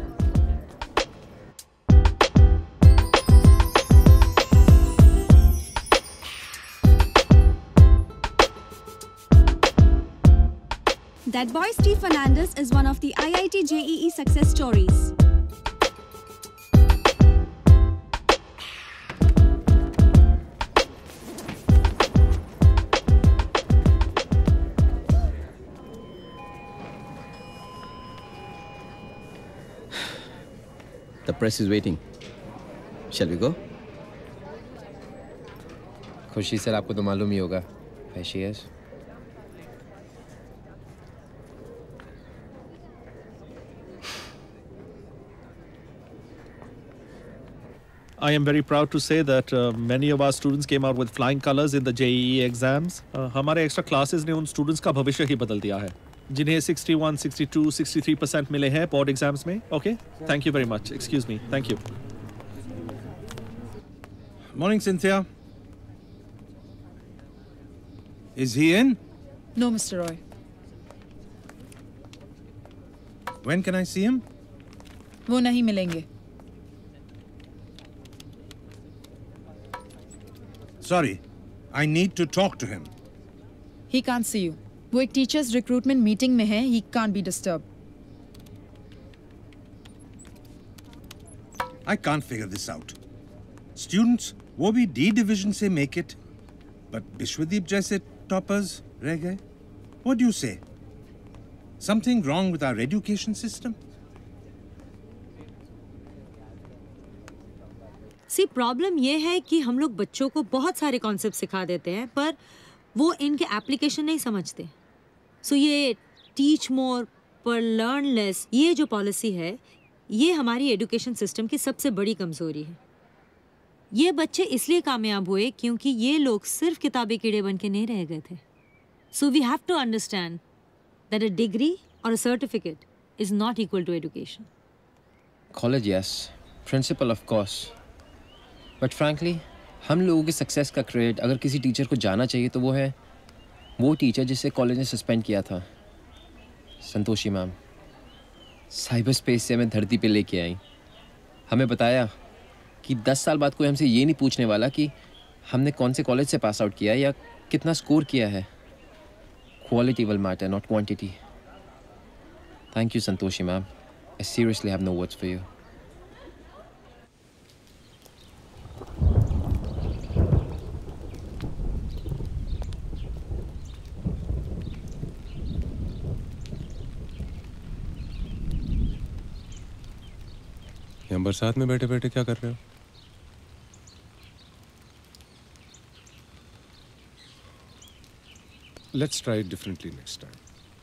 That boy Steve Fernandez is one of the IIT JEE success stories. The press is waiting. Shall we go? Khushi sir, आपको तो मालूम ही होगा। Where she is? I am very proud to say that many of our students came out with flying colors in the JEE exams. हमारे extra classes ने उन students का भविष्य ही बदल दिया है, जिन्हें 61, 62, 63% मिले हैं board exams में. Okay? Thank you very much. Excuse me. Thank you. Morning, Cynthia. Is he in? No, Mr. Roy. When can I see him? वो नहीं मिलेंगे। Sorry, I need to talk to him. He can't see you. वो एक टीचर्स रिक्रूटमेंट मीटिंग में है। He can't be disturbed. I can't figure this out. Students, वो भी D division से make it, but विश्वदीप जैसे toppers रह गए. What do you say? Something wrong with our education system? See problem ये है कि हम लोग बच्चों को बहुत सारे कॉन्सेप्ट सिखा देते हैं, पर वो इनके एप्लीकेशन नहीं समझते। सो ये टीच मोर पर लर्न लेस, ये जो पॉलिसी है, ये हमारी एजुकेशन सिस्टम की सबसे बड़ी कमज़ोरी है। ये बच्चे इसलिए कामयाब हुए क्योंकि ये लोग सिर्फ किताबी कीड़े बन के नहीं रह गए थे। So we have to understand that a degree और a certificate is not equal to education. College yes, principal of course, but frankly हम लोगों के सक्सेस का क्रेडिट अगर किसी टीचर को जाना चाहिए तो वो है वो टीचर जिसे कॉलेज ने सस्पेंड किया था, संतोषी मैम। साइबर स्पेस से हमें धरती पे लेके आई, हमें बताया कि 10 साल बाद कोई हमसे ये नहीं पूछने वाला कि हमने कौन से कॉलेज से पास आउट किया है या कितना स्कोर किया है। Quality will matter, not quantity. Thank you Santoshi ma'am, I seriously have no words for you. यहाँ बरसात में बैठे बैठे क्या कर रहे हो? Let's try it differently next time.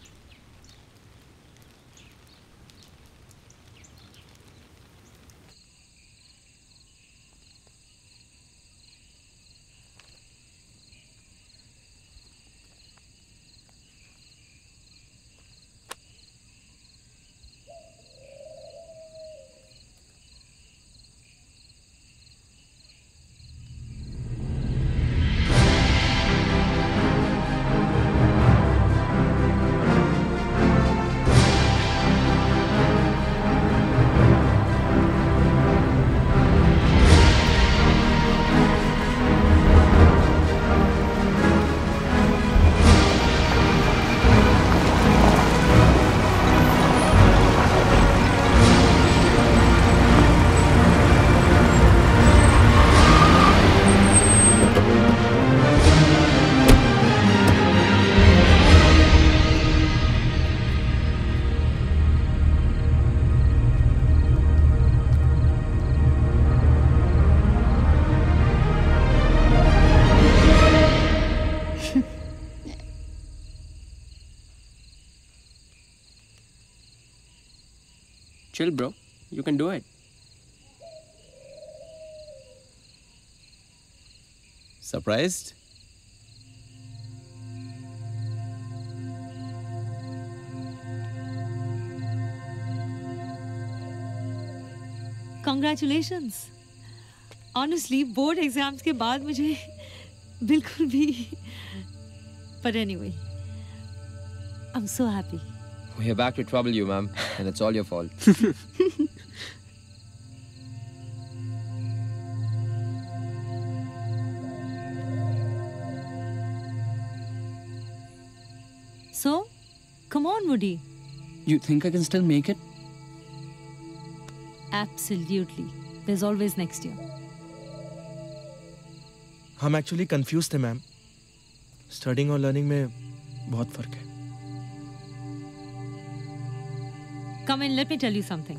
Chill, bro. You can do it. Surprised? Congratulations. Honestly, board exams के बाद मुझे बिल्कुल भी But anyway, I'm so happy. We're back to trouble you, ma'am, and it's all your fault. So, come on, Woody. You think I can still make it? Absolutely. There's always next year. हम एक्चुअली कंफ्यूज थे मैम. स्टडिंग और लर्निंग में बहुत फर्क है. Come in, let me tell you something.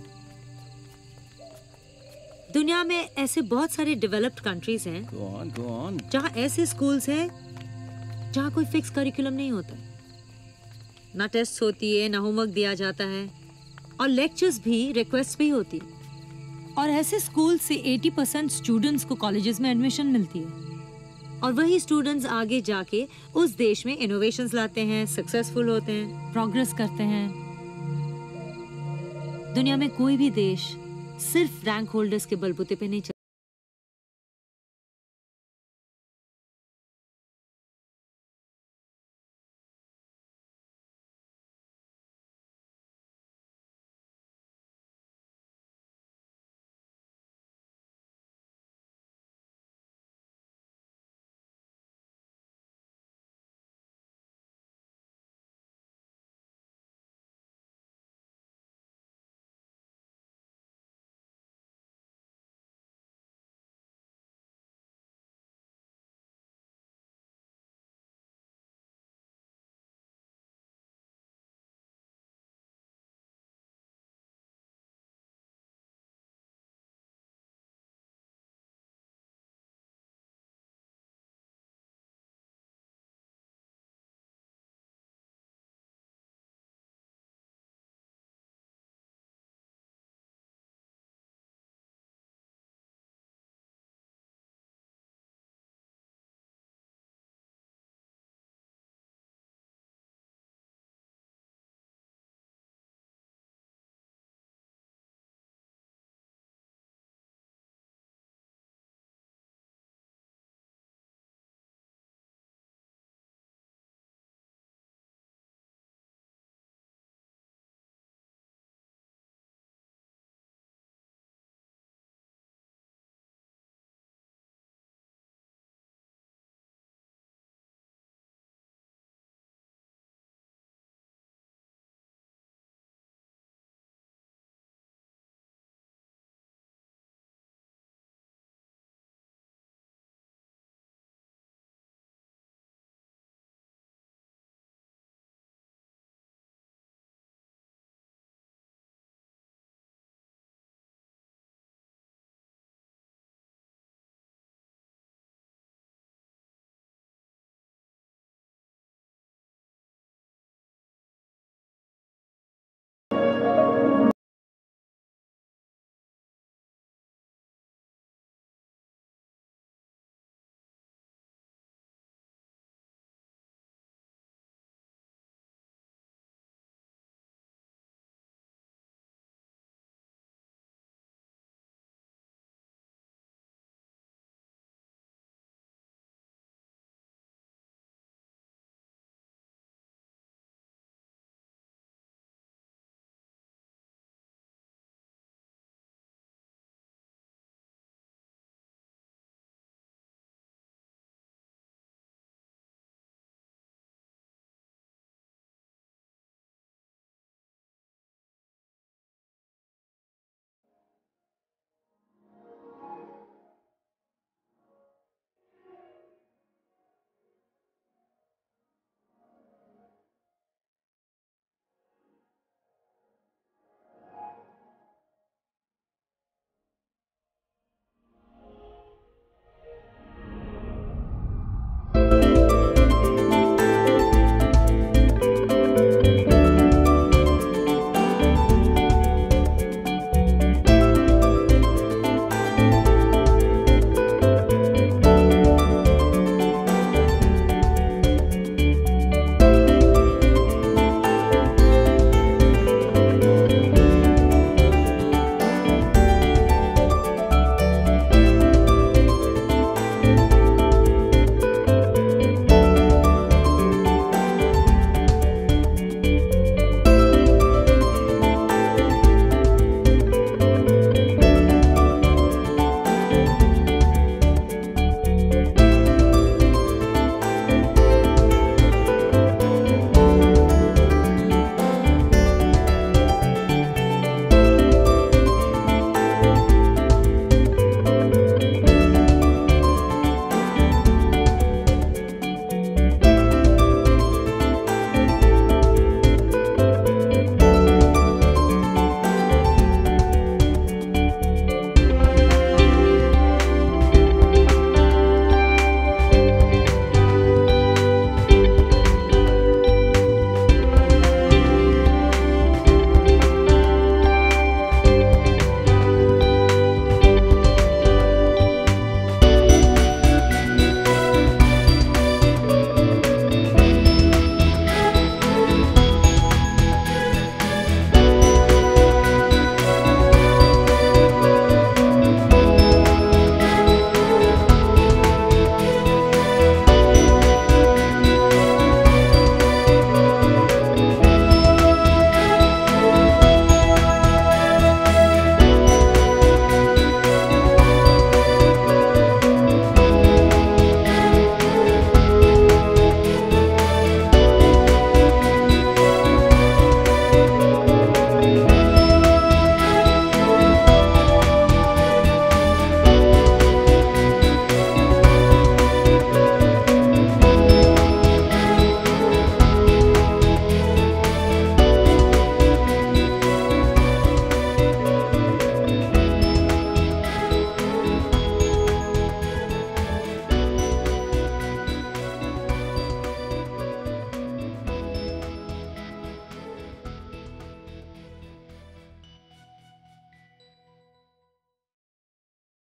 दुनिया में ऐसे बहुत सारे डेवलप्ड कंट्रीज हैं Go on. जहाँ ऐसे स्कूल्स हैं जहाँ कोई फिक्स करिकुलम नहीं होता. ना टेस्ट होती है, ना होमवर्क दिया जाता है, और लेक्चर्स भी रिक्वेस्ट भी होती है. और ऐसे स्कूल से 80% स्टूडेंट्स को कॉलेजेस में एडमिशन मिलती है. और वही स्टूडेंट्स आगे जाके उस देश में इनोवेशंस लाते हैं, सक्सेसफुल होते हैं, प्रोग्रेस करते हैं. दुनिया में कोई भी देश सिर्फ रैंक होल्डर्स के बलबूते पे नहीं चलता.